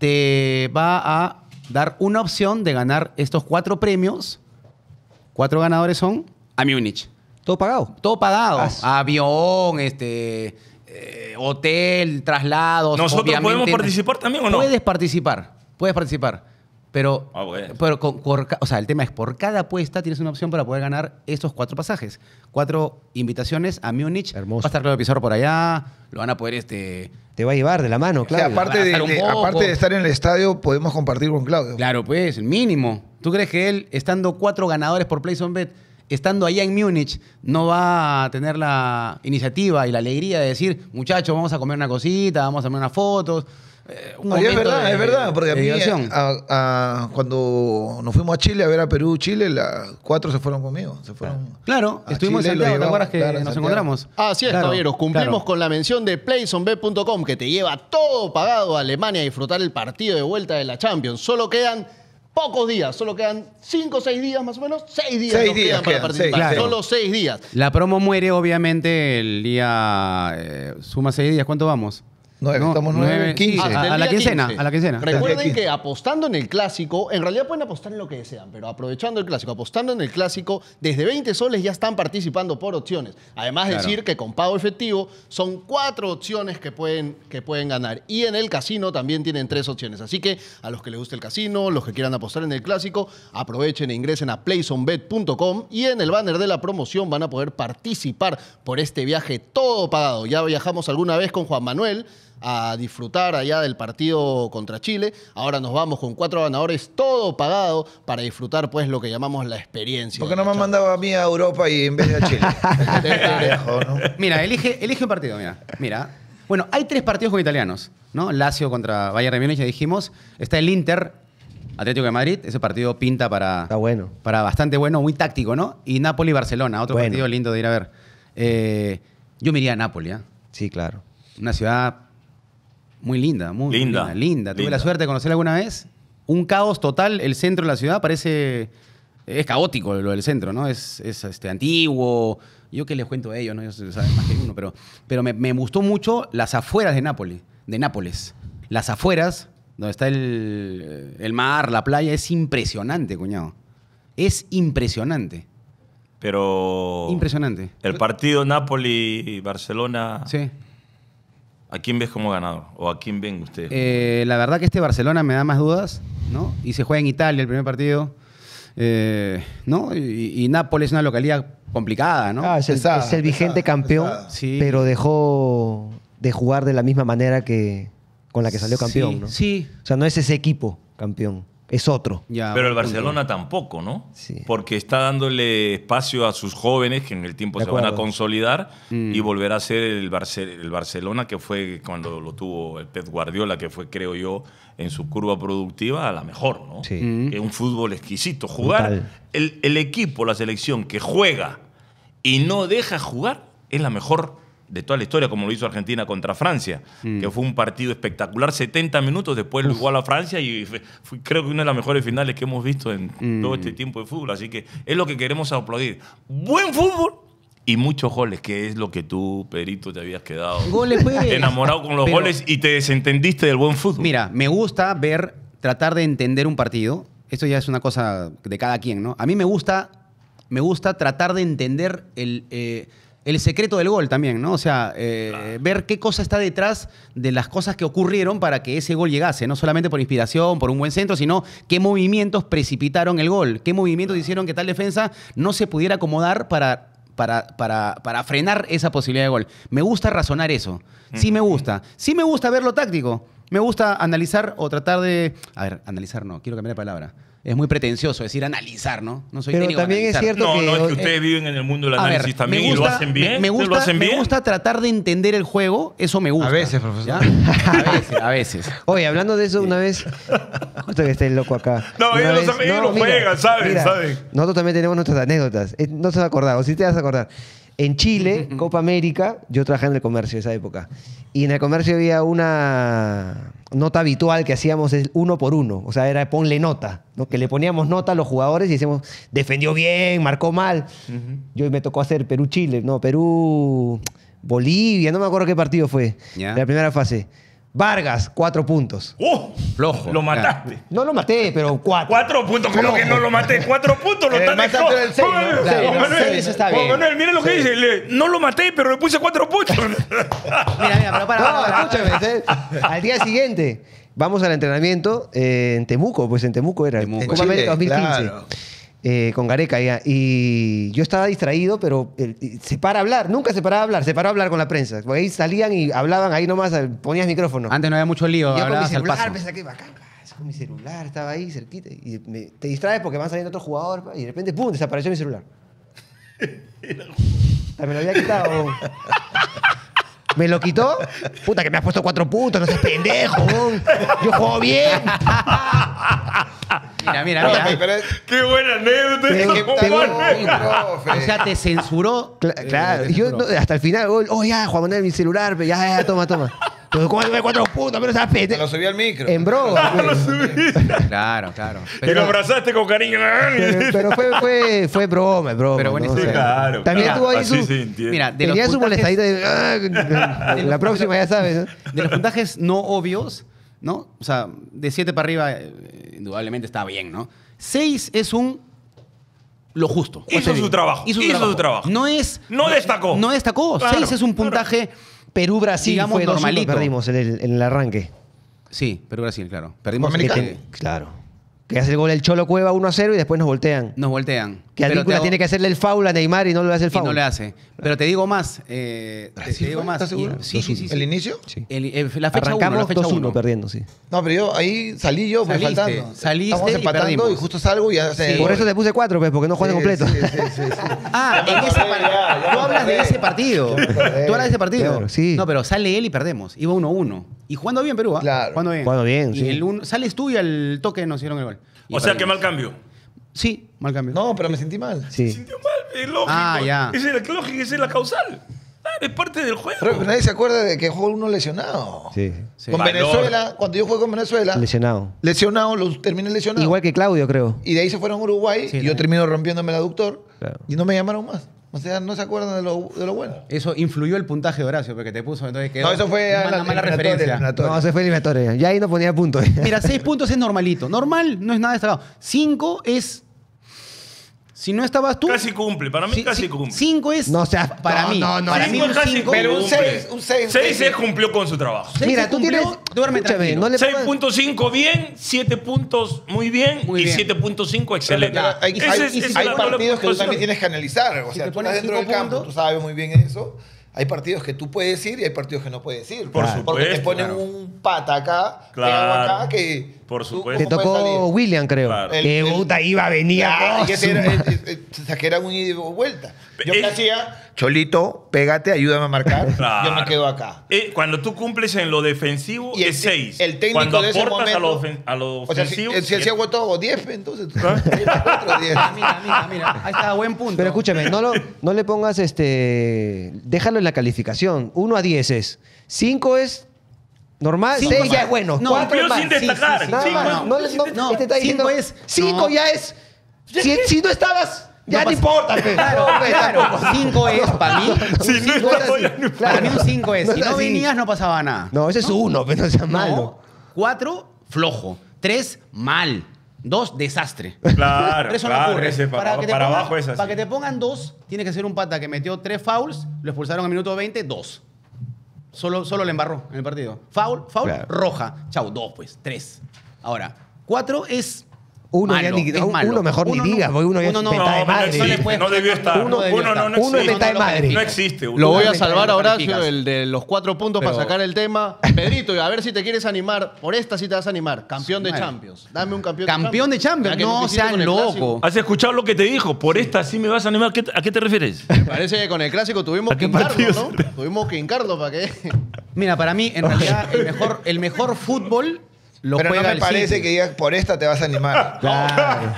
te va a dar una opción de ganar estos cuatro premios. Cuatro ganadores son a Múnich. ¿Todo pagado? Todo pagado. Ah, Avión, este, eh, hotel, traslados. ¿Nosotros obviamente. podemos participar también o no? Puedes participar, puedes participar. Pero, Ah, bueno. pero con- por ca- o sea, el tema es, por cada apuesta tienes una opción para poder ganar estos cuatro pasajes. Cuatro invitaciones a Múnich. Hermoso. Va a estar Claudio Pizarro por allá. Lo van a poder, este... Te va a llevar de la mano, O sea, claro. aparte, de, abrazar un de- poco. aparte de estar en el estadio, podemos compartir con Claudio. Claro, pues, el mínimo. ¿Tú crees que él, estando cuatro ganadores por PlaySonBet, estando allá en Múnich, no va a tener la iniciativa y la alegría de decir, muchachos, vamos a comer una cosita, vamos a hacer unas fotos? Eh, un No, y es momento verdad, de- es verdad, porque a de mí, diversión. a- a- cuando nos fuimos a Chile a ver a Perú, Chile, las cuatro se fueron conmigo. Se fueron Claro, a estuvimos Chile, en lo Santiago, ¿te llevamos, acuerdas que claro, en nos Santiago. encontramos? Así es, Claro, caballeros. Cumplimos claro. con la mención de PlaySonBet punto com que te lleva todo pagado a Alemania a disfrutar el partido de vuelta de la Champions. Solo quedan pocos días, solo quedan cinco o seis días más o menos. Seis días Seis nos días quedan para quedan, participar. seis, claro. Solo seis días. La promo muere, obviamente, el día... eh, suma seis días, ¿cuánto vamos? Nueve, estamos nueve, quince. sí, Hasta el a, a la día quincena, quince. a la quincena. Recuerden quince. que apostando en el clásico, en realidad pueden apostar en lo que desean, pero aprovechando el clásico, apostando en el clásico, desde veinte soles ya están participando por opciones. Además de Claro. decir que con pago efectivo son cuatro opciones que pueden, que pueden ganar. Y en el casino también tienen tres opciones. Así que a los que les guste el casino, los que quieran apostar en el clásico, aprovechen e ingresen a PlaySonBet punto com y en el banner de la promoción van a poder participar por este viaje todo pagado. Ya viajamos alguna vez con Juan Manuel a disfrutar allá del partido contra Chile. Ahora nos vamos con cuatro ganadores, todo pagado, para disfrutar pues lo que llamamos la experiencia. ¿Por qué de no la me han mandado a mí a Europa y en vez de a Chile? Carajo, ¿no? Mira, elige, elige un partido, mira. Mira. Bueno, hay tres partidos con italianos, ¿no? Lazio contra Bayern de Múnich, ya dijimos. Está el Inter, Atlético de Madrid. Ese partido pinta para, Está bueno. para bastante bueno, muy táctico, ¿no? Y Napoli-Barcelona, otro Bueno. partido lindo de ir a ver. Eh, yo me iría a Napoli, ¿ah? Sí, claro. Una ciudad muy linda, muy Linda, linda. linda. Tuve linda. la suerte de conocerla alguna vez. Un caos total. El centro de la ciudad parece... Es caótico lo del centro, ¿no? Es, es este, antiguo. Yo qué les cuento a ellos, ¿no? Ellos saben más que uno. Pero, pero me, me gustó mucho las afueras de Nápoles. De Nápoles. Las afueras, donde está el, el mar, la playa, es impresionante, cuñado. Es impresionante. Pero Impresionante. el partido Napoli-Barcelona, Sí. ¿a quién ves como ganador? ¿O a quién ven ustedes? Eh, la verdad que este Barcelona me da más dudas, ¿no? Y se juega en Italia el primer partido, eh, ¿no? Y, y Nápoles es una localidad complicada, ¿no? Ah, es, el, Pesada, es el vigente pesada, campeón, pesada. Sí. pero dejó de jugar de la misma manera que con la que salió Sí, campeón, ¿no? sí. O sea, no es ese equipo campeón, es otro. Ya, Pero el buen punto. Barcelona tampoco, ¿no? Sí. Porque está dándole espacio a sus jóvenes que en el tiempo De se van a acuerdo. consolidar Mm. y volver a ser el, Barce- el Barcelona que fue cuando lo tuvo el Pep Guardiola, que fue, creo yo, en su curva productiva a la mejor, ¿no? Sí. Mm. Que es un fútbol exquisito. Jugar, Brutal. el, el equipo, la selección que juega y no deja jugar es la mejor de toda la historia, como lo hizo Argentina contra Francia, Mm. que fue un partido espectacular, setenta minutos, después lo igual a Francia y fue- fue- creo que una de las mejores finales que hemos visto en Mm. todo este tiempo de fútbol, así que es lo que queremos aplaudir. Buen fútbol y muchos goles, que es lo que tú, Perito, te habías quedado Goles, pues. enamorado con los Pero- goles y te desentendiste del buen fútbol. Mira, me gusta ver, tratar de entender un partido. Esto ya es una cosa de cada quien, ¿no? A mí me gusta, me gusta tratar de entender el, eh, el secreto del gol también, ¿no? O sea, eh, ver qué cosa está detrás de las cosas que ocurrieron para que ese gol llegase. No solamente por inspiración, por un buen centro, sino qué movimientos precipitaron el gol. Qué movimientos hicieron que tal defensa no se pudiera acomodar para... Para, para, para frenar esa posibilidad de gol. Me gusta razonar eso. Sí me gusta. Sí me gusta ver lo táctico. Me gusta analizar o tratar de... A ver, analizar no, quiero cambiar de palabra. Es muy pretencioso decir analizar, ¿no? No soy Pero técnico de también es analizar. cierto no, que- no, es que eh, ustedes viven en el mundo del A ver, análisis también me y lo gusta- hacen bien. Me, me ¿Ustedes gusta, lo hacen me bien? gusta tratar de entender el juego. Eso me gusta. A veces, profesor. ¿ya? A veces, a veces. Oye, hablando de eso, una vez. Justo que esté loco acá. No, Una ellos lo saben, ellos lo juegan, saben, saben. Nosotros también tenemos nuestras anécdotas. Eh, No se va a acordar, o sí te vas a acordar. En Chile, Copa América, yo trabajé en el comercio esa época. Y en el comercio había una nota habitual que hacíamos el uno por uno. O sea, era ponle nota, ¿no? Que le poníamos nota a los jugadores y decíamos, defendió bien, marcó mal. Uh-huh. Yo me tocó hacer Perú-Chile, no, Perú-Bolivia, no me acuerdo qué partido fue. Yeah. La primera fase. Vargas, cuatro puntos. ¡Oh! Flojo. Lo mataste. No lo maté, pero cuatro. Cuatro puntos, ¿cómo Flojo. que no lo maté? Cuatro puntos lo está dejando. El seis, ¿no? Claro, Manuel, eso está bien. Manuel, miren lo que dice. Le, no lo maté, pero le puse cuatro puntos. Mira, mira, pero para. No, para, escúchame. Al día siguiente, vamos al entrenamiento eh, en Temuco, pues en Temuco era. Temuco. En Copa América dos mil quince. Claro. Eh, con Gareca ya. Y yo estaba distraído, pero eh, se para a hablar. Nunca se paraba a hablar. Se paró a hablar con la prensa. Porque ahí salían y hablaban ahí nomás, ponías micrófono. Antes no había mucho lío. Y yo con mi al celular paso. me saqué bacán. Con mi celular, estaba ahí cerquita. Y me, te distraes porque van saliendo otros jugadores. Y de repente, ¡pum!, desapareció mi celular. Me lo había quitado. Me lo quitó. Puta, que me has puesto cuatro puntos, no seas pendejo. Yo juego bien. Mira, mira, mira. Profe, pero es- ¡Qué buena anécdota! Te- eso, te- compadre. profe. O sea, te censuró. Cla- claro. Eh, Y yo no, hasta el final, oh, oh, ya, Juan Manuel, mi celular, pero ya, ya, toma, toma. Pero ¿cómo me cuatro puntos? Pero seas Me pendejo. lo subí al micro. En broma. Lo subí. Claro, claro. Y lo abrazaste con cariño. Pero, pero fue, fue, fue broma, broma. Pero ¿no? bueno, O sí, sea, claro, También claro. tuvo ahí Así su. se entiende. Mira, de los Tenía su puntajes- molestadita de. ah, la próxima, ya sabes. ¿no? De los puntajes no obvios, ¿no? O sea, de siete para arriba, eh, indudablemente está bien, ¿no? seis es un. Lo justo. Hizo su trabajo. Hizo su Hizo trabajo. su trabajo. No es. No destacó. No destacó. Claro, seis es un claro. puntaje. Perú-Brasil, Digamos, fue dos uno, normalito. perdimos en el, en el arranque. Sí, Perú-Brasil, claro. Perdimos. Copa Que Americana. te- claro. Que hace el gol el Cholo Cueva uno a cero y después nos voltean. Nos voltean. Que Pero te Advíncula hago- tiene que hacerle el foul a Neymar y no le hace el Y foul. no le hace. Pero te digo más. Eh, te, te ¿Así digo fue? más. ¿Estás seguro? Y- sí, sí, sí, sí. ¿El inicio? Sí. El- el- la fecha uno, Arrancamos la fecha dos uno uno. perdiendo, sí. No, pero yo ahí salí yo, pues Saliste, faltando. saliste Estamos y empatando y, perdimos. justo salgo y ya se. Por eso te puse cuatro, pues, porque no juegan Sí, completo. sí, sí, sí, sí. Ah, en ese partido. Tú hablas de ese partido. Ya me acordé. Tú hablas de ese partido. Claro, sí. No, pero sale él y perdemos. Iba uno uno. Y jugando bien Perú, ¿ah? Claro. Jugando bien. Jugando bien, y sí. el uno- sales tú y al toque nos hicieron el gol. Y O sea, que perdimos. mal cambio. Sí, mal cambio. No, pero me sentí mal. Sí. Sintió mal, es lógico. Ah, ya. Esa es la lógica, esa es la causal. Claro, es parte del juego. Pero nadie se acuerda de que jugó uno lesionado. Sí. Sí. Con Valor. Venezuela, cuando yo jugué con Venezuela, Lesionado. lesionado, lo terminé lesionado. Igual que Claudio, creo. Y de ahí se fueron a Uruguay Sí, y yo ¿no? termino rompiéndome el aductor Claro. y no me llamaron más. O sea, no se acuerdan de lo, de lo bueno. Eso influyó el puntaje de Horacio, porque te puso, entonces quedó No, eso fue a una la mala eliminatoria, referencia. eliminatoria. No, se fue eliminatoria. Ya ahí no ponía punto. Mira, seis puntos es normalito. Normal no es nada destacado. Cinco es. Si no estabas tú. Casi cumple, para mí Sí, casi sí, cumple. Cinco es. No seas- Para no, mí. no, no. Para Cinco mí un casi cinco. Pero un cumple. seis, un seis, un Seis seis. es cumplió con su trabajo. Seis Mira, se tú cumplió, tienes. duerme Escúchame, tranquilo. no le seis pongas- punto cinco bien, siete puntos muy bien Muy y bien. siete punto cinco excelente. Pero hay, Y hay- si- hay- y si hay te- partidos que tú la- también tienes que analizar. O Si sea, te tú pones estás dentro del cinco campo, puntos- tú sabes muy bien eso. Hay partidos que tú puedes ir y hay partidos que no puedes ir. Por Porque supuesto, te ponen claro. un pata acá, Claro. pegado acá, que. Por tú, supuesto. Te ¿cómo puedes tocó salir? William, creo. Claro. El- Que el- puta iba, venía. Ya, y ese era, cosa. eh, eh, eh, o sea, que era un ida y vuelta. Yo Eh, qué hacía, Cholito, pégate, ayúdame a marcar. Claro. Yo me quedo acá. Eh, cuando tú cumples en lo defensivo Y el- es seis. el técnico Cuando de ese aportas a lo, momento- ofen- a lo O sea, si, ofensivo. si siete. hacía todo diez, entonces. ¿Ah? cuatro, diez. Mira, mira, mira. Ahí está, buen punto. Pero escúchame, no, lo- no le pongas este. Déjalo en la calificación. uno a diez es. cinco es normal. Cinco seis ya es- es bueno. no, cuatro cumplió es mal. sin destacar. Nada Cinco más. es- No, le- no, No, este está diciendo. cinco es- cinco no. ya es. Si, si no estabas, ya no, pasa- importa. pe. Claro, No, pe, claro. tampoco. cinco es, para mí. Si no no es estaba, así. ya no- Para mí un cinco es. No Si es no así. venías, no pasaba nada. No, ese es uno, pero no sea malo. No. Cuatro, flojo. Tres, mal. Dos, desastre. Claro, Pero eso claro, no ocurre. ese para, que te para pongan- abajo es así. Para que te pongan dos, tiene que ser un pata que metió tres fouls, lo expulsaron al minuto veinte, dos. Solo, solo le embarró en el partido. Foul, foul, Claro. roja. Chau, dos, pues, tres. Ahora, cuatro es. Uno malo, ya ni- es uno malo. mejor ni Uno diga, porque uno ya es no, mentada de no, no madre. existe, le puedes no debió poner- estar. uno debió Uno no, no estar. Uno es existe. mentada de madre. No existe. Lo voy a Totalmente salvar a lo Horacio, calificas. el de los cuatro puntos Pero- para sacar el tema. Pedrito, a ver si te quieres animar. Por esta sí te vas a animar. Campeón de Madre. Champions. Dame un campeón Campeón de Champions. Ya que No lo hiciste sean con el loco. Clásico. ¿Has escuchado lo que te dijo? Por esta sí me vas a animar. ¿Qué- ¿A qué te refieres? Me parece que con el clásico tuvimos ¿A que qué hincarlo, partidos? ¿no? Tuvimos que hincarlo para que. Mira, para mí, en realidad, el mejor, el mejor fútbol lo Pero no juega me el parece City. que digas por esta te vas a animar. Claro.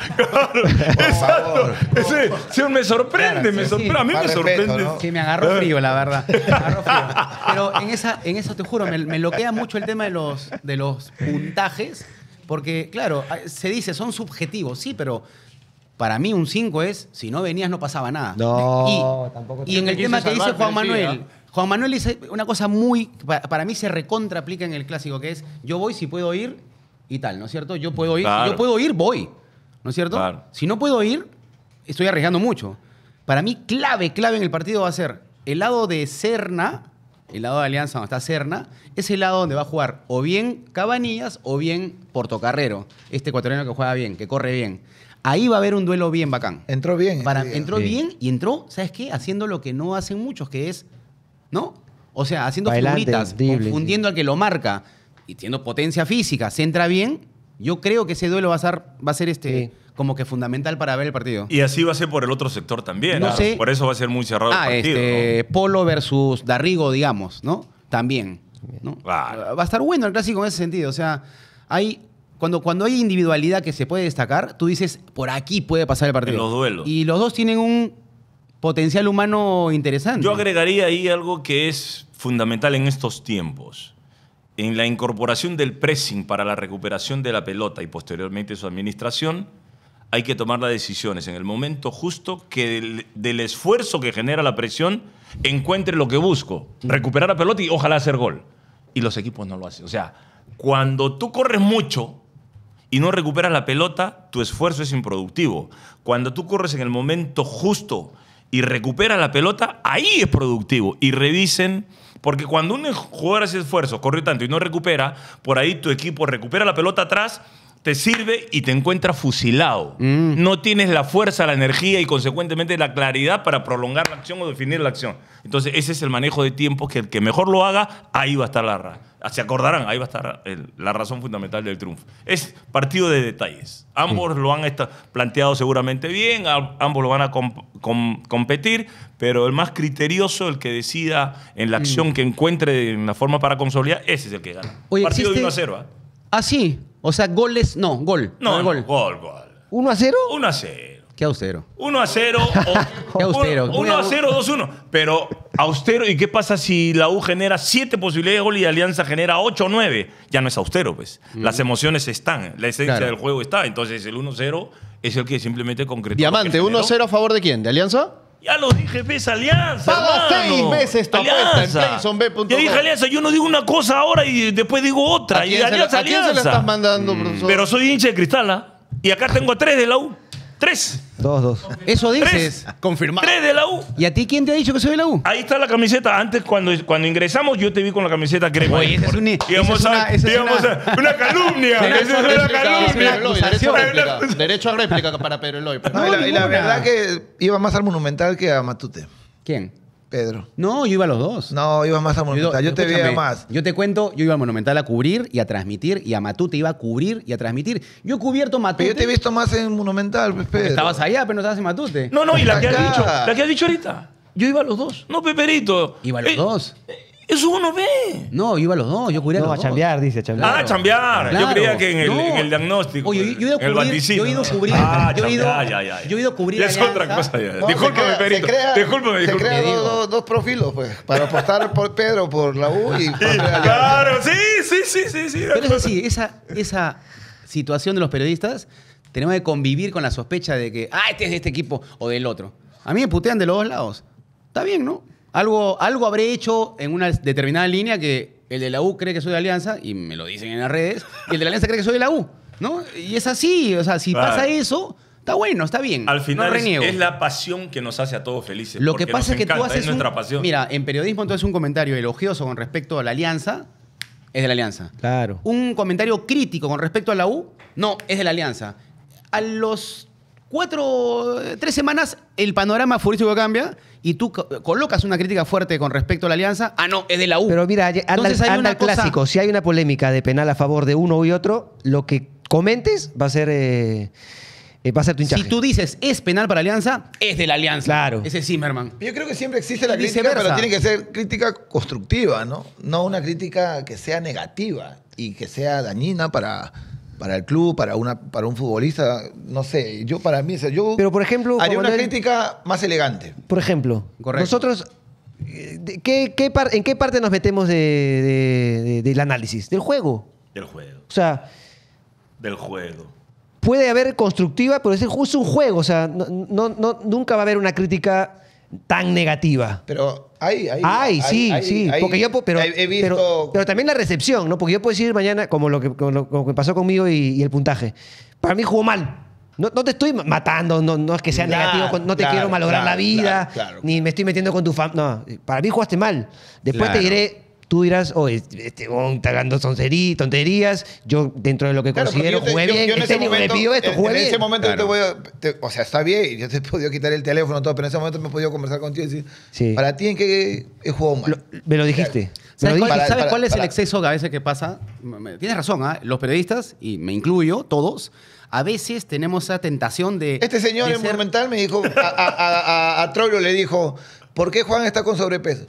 Exacto. Ese, sí, me sorprende, Claro, me sí, sorprende. sí. A mí Más me respeto, sorprende. ¿no? Que me agarró frío, la verdad. Me agarró frío. Pero en, esa, en eso te juro, me, me bloquea mucho el tema de los, de los puntajes, porque, claro, se dice, son subjetivos, sí, pero para mí un cinco es, si no venías no pasaba nada. No, y, tampoco. Y en el Quise tema que dice salvar, Juan pero sí, Manuel, ¿ah? Juan Manuel dice una cosa muy, pa- para mí se recontra aplica en el clásico, que es, yo voy si puedo ir y tal, ¿no es cierto? Yo puedo ir, Claro. si yo puedo ir, voy, ¿no es cierto? Claro. Si no puedo ir, estoy arriesgando mucho. Para mí, clave, clave en el partido va a ser el lado de Serna, el lado de Alianza donde está Serna, es el lado donde va a jugar o bien Cabanillas o bien Portocarrero, este ecuatoriano que juega bien, que corre bien. Ahí va a haber un duelo bien bacán. Entró bien. Para, ese día. entró Sí. bien y entró, ¿sabes qué? Haciendo lo que no hacen muchos, que es, ¿no? O sea, haciendo Pa' adelante, figuritas, dribbling, confundiendo al que lo marca y teniendo potencia física, se entra bien. Yo creo que ese duelo va a ser, va a ser este, Sí. como que fundamental para ver el partido. Y así va a ser por el otro sector también. No ¿no? sé. Por eso va a ser muy cerrado Ah, el partido. este, Polo versus Darrigo, digamos, ¿no? También, ¿no? Claro. Va a estar bueno el clásico en ese sentido. O sea, hay, cuando, cuando hay individualidad que se puede destacar, tú dices, por aquí puede pasar el partido. En los duelos. Y los dos tienen un potencial humano interesante. Yo agregaría ahí algo que es fundamental en estos tiempos. En la incorporación del pressing para la recuperación de la pelota y posteriormente su administración, hay que tomar las decisiones en el momento justo que del, del esfuerzo que genera la presión encuentre lo que busco, recuperar la pelota y ojalá hacer gol. Y los equipos no lo hacen. O sea, cuando tú corres mucho y no recuperas la pelota, tu esfuerzo es improductivo. Cuando tú corres en el momento justo y recuperas la pelota, ahí es productivo. Y revisen, porque cuando un jugador hace esfuerzo, corre tanto y no recupera, por ahí tu equipo recupera la pelota atrás, te sirve y te encuentra fusilado. Mm. No tienes la fuerza, la energía y consecuentemente la claridad para prolongar la acción o definir la acción. Entonces ese es el manejo de tiempo que el que mejor lo haga, ahí va a estar la ra- se acordarán, ahí va a estar el- la razón fundamental del triunfo. Es partido de detalles. Ambos lo han esta- planteado seguramente bien, a- ambos lo van a com- com- competir, pero el más criterioso, el que decida en la acción que encuentre en la forma para consolidar, ese es el que gana. Oye, partido de existe- uno a cero. ¿ah? Ah, sí. O sea, goles, no, gol. No, el no, gol. gol, gol. ¿uno a cero? uno a cero. Qué austero. uno a cero o Qué austero. uno a cero, dos uno. Pero austero, ¿y qué pasa si la U genera siete posibilidades de gol y Alianza genera ocho o nueve? Ya no es austero, pues. Las emociones están, la esencia Claro. del juego está. Entonces el uno cero es el que simplemente concretó. lo Diamante, que generó. uno a cero a favor de quién? ¿De Alianza? Ya lo dije, ves, Alianza. Paga hermano. seis veces tu apuesta en Alianza. playson bet punto com. Ya dije Alianza, yo no digo una cosa ahora y después digo otra. ¿A Y quién, se la, Alianza, a quién se la Alianza. estás mandando, profesor? Pero soy hincha de Cristal, ¿ah? Y acá tengo a tres de la U. Tres. Dos, dos. Eso dices. Confirmado. Tres de la U. ¿Y a ti quién te ha dicho que soy de la U? Ahí está la camiseta. Antes, cuando, cuando ingresamos, yo te vi con la camiseta crema. Oye, esa es una- Íbamos esa es una- a- esa es íbamos una- a- una calumnia. Derecho Esa a es una réplica, calumnia. Pedro Eloy, derecho a acusación. réplica. Derecho a réplica para Pedro Eloy. pero- No, y, la, y la ninguna. verdad que iba más al Monumental que a Matute, ¿Quién? Pedro. No, yo iba a los dos. No, ibas más al Monumental. Yo, te veía escúchame, más. Yo te cuento, yo iba al Monumental a cubrir y a transmitir, y a Matute iba a cubrir y a transmitir. Yo he cubierto Matute. Pero yo te he visto más en Monumental, pues, Pedro. Estabas allá, pero no estabas en Matute. No, no, y la que has Acá. dicho, la que has dicho ahorita. Yo iba a los dos. No, Peperito. Iba a los Eh, dos. Eso uno ve. No, yo iba a los dos, yo cubría No, los a dos. chambear, dice, a chambear. Ah, a chambear. Yo Claro. creía que en el, No. en el diagnóstico. Oye, yo, yo he ido a en el cubrir. vaticino. Yo he ido a cubrir. Ah, yo, he ido, chambear, ya, ya, ya. yo he ido a cubrir. Ya es Alianza. otra cosa. Ya. No, Discúlpame, se crea- Perito. se crea- Discúlpame, Se discúlpame. crea Te dos, digo. dos- dos profilos, pues, para apostar por Pedro por la U y por Alianza. Claro, sí, sí, sí, sí. sí Pero es así, esa, esa situación de los periodistas, tenemos que convivir con la sospecha de que, ah, este es de este equipo o del otro. A mí me putean de los dos lados. Está bien, ¿no? Algo, algo habré hecho en una determinada línea que el de la U cree que soy de Alianza, y me lo dicen en las redes, y el de la Alianza cree que soy de la U, ¿no? Y es así, o sea, si Claro. pasa eso, está bueno, está bien. Al final no es, reniego. es la pasión que nos hace a todos felices. Lo que porque pasa nos es que tú encanta, haces es nuestra un, pasión. Mira, en periodismo tú haces un comentario elogioso con respecto a la Alianza, es de la Alianza. Claro. Un comentario crítico con respecto a la U, no, es de la Alianza. A los cuatro, tres semanas, el panorama futbolístico cambia y tú co- colocas una crítica fuerte con respecto a la Alianza. Ah, no, es de la U. Pero mira, anda, Entonces hay anda una el cosa- clásico. Si hay una polémica de penal a favor de uno y otro, lo que comentes va a ser, eh, eh, va a ser tu hinchaje. Si tú dices es penal para Alianza, es de la Alianza. Claro. Ese es Zimmerman. Yo creo que siempre existe la Y crítica, viceversa. pero tiene que ser crítica constructiva, ¿no? No una crítica que sea negativa. y que sea dañina para, para el club, para, una, para un futbolista, no sé, yo para mí, o sea, yo Pero, por ejemplo, haría Juan una Manuel- crítica más elegante. Por ejemplo, Correcto. nosotros, eh, de- ¿qué, qué par- ¿en qué parte nos metemos de- de- de- del análisis? Del juego. Del juego. O sea, Del juego. puede haber constructiva, pero es es un juego. O sea, no, no- no- nunca va a haber una crítica tan negativa. Pero hay, hay, Ay, sí, hay- sí. hay- porque yo, po- pero, he, he visto... pero, pero también la recepción, ¿no? Porque yo puedo decir mañana, como lo que, como lo, como que pasó conmigo y, y el puntaje. Para mí jugó mal. No, no te estoy matando, no, no es que sea Claro, negativo, con- no te claro, quiero malograr claro, la vida, claro, claro, ni me estoy metiendo con tu familia. No, para mí jugaste mal. Después Claro. te diré, tú dirás, oye, este huevón está hablando soncerí- tonterías. Yo, dentro de lo que Claro, porque considero, yo te- jugué yo- bien. yo en el ese técnico me momento- pidió esto, en- jugué en bien. ese momento yo te Claro. voy a... te- o sea, está bien, yo te he podido quitar el teléfono, todo, pero en ese momento me he podido conversar contigo y decir, Sí. para ti, ¿en qué he jugado mal? Lo- me lo dijiste. Me lo ¿Sabes, cuál, dijiste. Para- sabes para- cuál es para- el exceso que a veces que pasa? M- me- Tienes razón, ¿ah? Los periodistas, y me incluyo, todos, a veces tenemos esa tentación de... Este señor de en ser- Monumental me dijo, a, a, a, a- a Troilo le dijo, ¿por qué Juan está con sobrepeso?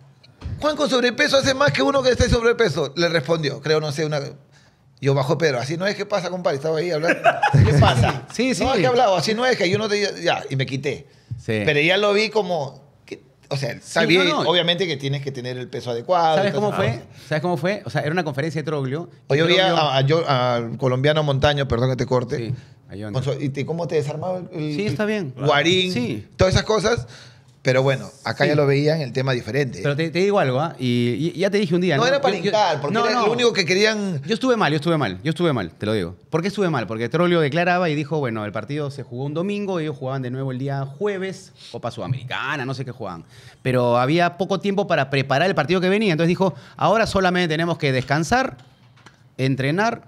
Juan con sobrepeso hace más que uno que esté sobrepeso. Le respondió, creo, no sé, una... Yo bajo Pedro, así no es que pasa, compadre, estaba ahí hablando. ¿Qué pasa? Sí, sí. No es que he hablado, así no es que yo no te... Ya, y me quité. Sí. Pero ya lo vi como... que- o sea, está Sí, bien, no, no. obviamente que tienes que tener el peso adecuado. ¿Sabes y todo cómo eso. fue? ¿Sabes cómo fue? O sea, era una conferencia de Troglio. y O yo vi a- Troglio- a- a yo- al colombiano Montaño, perdón que te corte. Sí, ahí anda. Con su- ¿Y te- cómo te desarmaba el, el- Sí, está bien. Guarín, Sí. todas esas cosas. Pero bueno, acá Sí. ya lo veían el tema diferente. Pero te, te digo algo, ¿ah? Y, y ya te dije un día. no, No, era para Yo- yo- hincar, porque no, era no. lo único que querían. Yo estuve mal, yo estuve mal, yo estuve mal, te lo digo. ¿Por qué estuve mal? Porque Troglio declaraba y dijo, bueno, el partido se jugó un domingo, ellos jugaban de nuevo el día jueves, Copa Sudamericana, no sé qué jugaban. Pero había poco tiempo para preparar el partido que venía. Entonces dijo, ahora solamente tenemos que descansar, entrenar,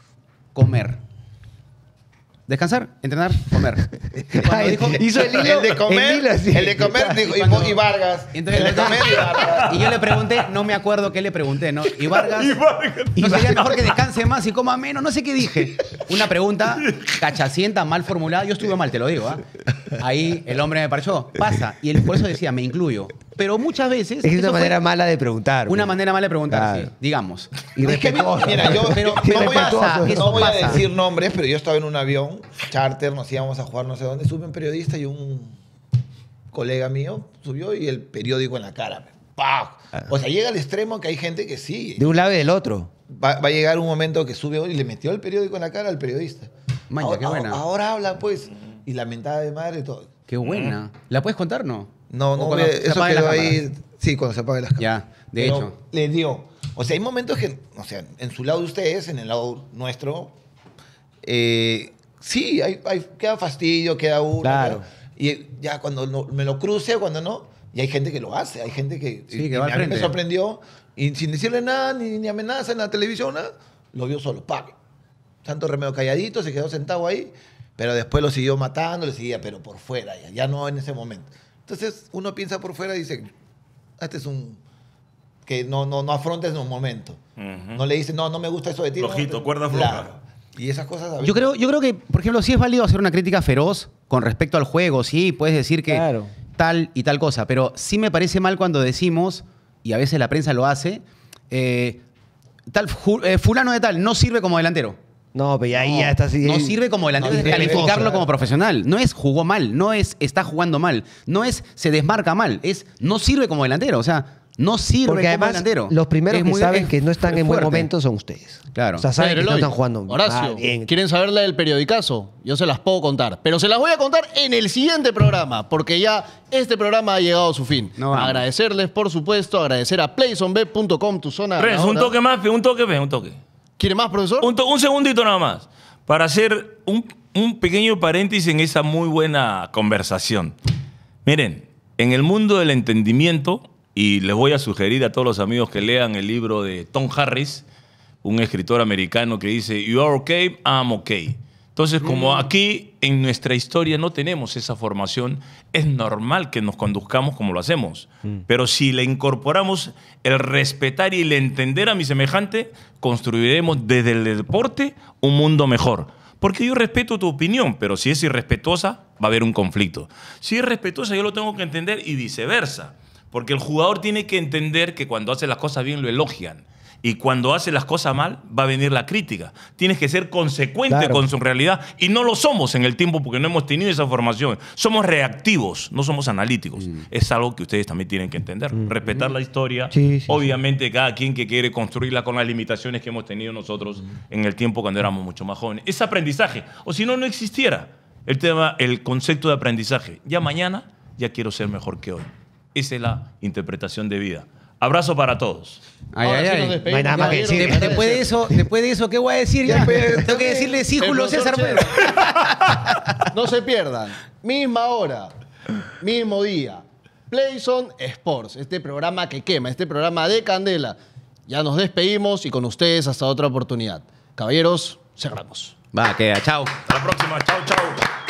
comer. Descansar, entrenar, comer. Y cuando Ay, dijo- hizo el hilo. El de comer, el hilo así. el de comer dijo, y, cuando- y Vargas. Entonces, el de comer y Vargas. y yo le pregunté, no me acuerdo qué le pregunté, ¿no? Y Vargas, Y ¿no sería Vargas. mejor que descanse más y coma menos? No sé qué dije. Una pregunta cachacienta, mal formulada. Yo estuve mal, te lo digo. ¿ah? Ahí el hombre me parchó. Pasa. Y él, por eso decía, me incluyo. Pero muchas veces... Es que es eso una fue manera mala de preguntar. Una pues. manera mala de preguntar, Claro. sí, digamos. Irrespetuoso. Mira, yo Pero- no pero voy, a, pasa, no eso voy a pasa. decir nombres, pero yo estaba en un avión, charter, nos íbamos a jugar no sé dónde, sube un periodista y un colega mío subió y el periódico en la cara. ¡Pah! O sea, llega al extremo que hay gente que sí. De un lado y del otro. Va, va a llegar un momento que sube y le metió el periódico en la cara al periodista. Maña, ahora, qué buena. Ahora habla, pues. Y la mentada de madre y todo. Qué buena. ¿La puedes contar, no? No, O no, cuando ve- se eso apaguen quedó las ahí. cámaras. Sí, cuando se apague las cámaras. Ya, de Pero hecho. le dio. O sea, hay momentos que, o sea, en su lado de ustedes, en el lado nuestro, eh, sí, hay, hay- queda fastidio, queda uno. Claro. queda- y ya cuando no- me lo cruce, cuando no, y hay gente que lo hace, hay gente que. Sí, y- que y va al a mí me frente. sorprendió, y sin decirle nada, ni, ni amenaza en la televisión, nada, lo vio solo, ¡pam! Santo Remedio calladito, se quedó sentado ahí, pero después lo siguió matando, le seguía, pero por fuera, ya, ya no en ese momento. Entonces uno piensa por fuera y dice, este es un... que no, no, no afrontes en un momento. Ujú. No le dice, no, no me gusta eso de ti. no, Flojito, te- cuerda floja. Claro. Y esas cosas a veces- Yo creo, yo creo que, por ejemplo, sí es válido hacer una crítica feroz con respecto al juego, sí, puedes decir que Claro. tal y tal cosa, pero sí me parece mal cuando decimos, y a veces la prensa lo hace, eh, tal ju- eh, fulano de tal no sirve como delantero. No, pero ya ahí No, ya está así. no sirve como delantero, No, es es calificarlo cosa. como profesional. No es jugó mal, no es está jugando mal, no es se desmarca mal, es no sirve como delantero. O sea, no sirve Porque como además, delantero. los primeros Es que muy- saben es- que no están es en buen fuerte. momento son ustedes. Claro. O sea, saben Pedro que no Eloy, están jugando Horacio, mal, bien. ¿quieren saber la del periodicazo? Yo se las puedo contar, pero se las voy a contar en el siguiente programa, porque ya este programa ha llegado a su fin. No vamos. Agradecerles, por supuesto, agradecer a playzonbet punto com, tu zona Res, un ganadora. toque más, pe, un toque, pe, un toque. ¿Quiere más, profesor? Un, to- un segundito nada más, para hacer un, un pequeño paréntesis en esa muy buena conversación. Miren, en el mundo del entendimiento, y les voy a sugerir a todos los amigos que lean el libro de Tom Harris, un escritor americano que dice, You are okay, I'm okay. Entonces, como aquí en nuestra historia no tenemos esa formación, es normal que nos conduzcamos como lo hacemos. Pero si le incorporamos el respetar y el entender a mi semejante, construiremos desde el deporte un mundo mejor. Porque yo respeto tu opinión, pero si es irrespetuosa, va a haber un conflicto. Si es respetuosa, yo lo tengo que entender y viceversa. Porque el jugador tiene que entender que cuando hace las cosas bien lo elogian. Y cuando hace las cosas mal, va a venir la crítica. Tienes que ser consecuente Claro. con su realidad. Y no lo somos en el tiempo porque no hemos tenido esa formación. Somos reactivos, no somos analíticos. Mm. Es algo que ustedes también tienen que entender. Respetar la historia. Sí, sí, Obviamente, cada quien que quiere construirla con las limitaciones que hemos tenido nosotros en el tiempo cuando éramos mucho más jóvenes. Es aprendizaje. O si no, no existiera el tema, el concepto de aprendizaje. Ya mañana, ya quiero ser mejor que hoy. Esa es la interpretación de vida. Abrazo para todos. Ay, Ahora ay, sí ay. nos despedimos, No hay nada más que caballeros. decir. De- Agradecer. después, de eso, después de eso, ¿qué voy a decir ya? pues, Tengo que decirle sí, El Julio profesor César. Chero. pues. No se pierdan. Misma hora, mismo día. Playzone Sports, este programa que quema, este programa de candela. Ya nos despedimos y con ustedes hasta otra oportunidad. Caballeros, cerramos. Va, queda, chao. Hasta la próxima. Chao, chao.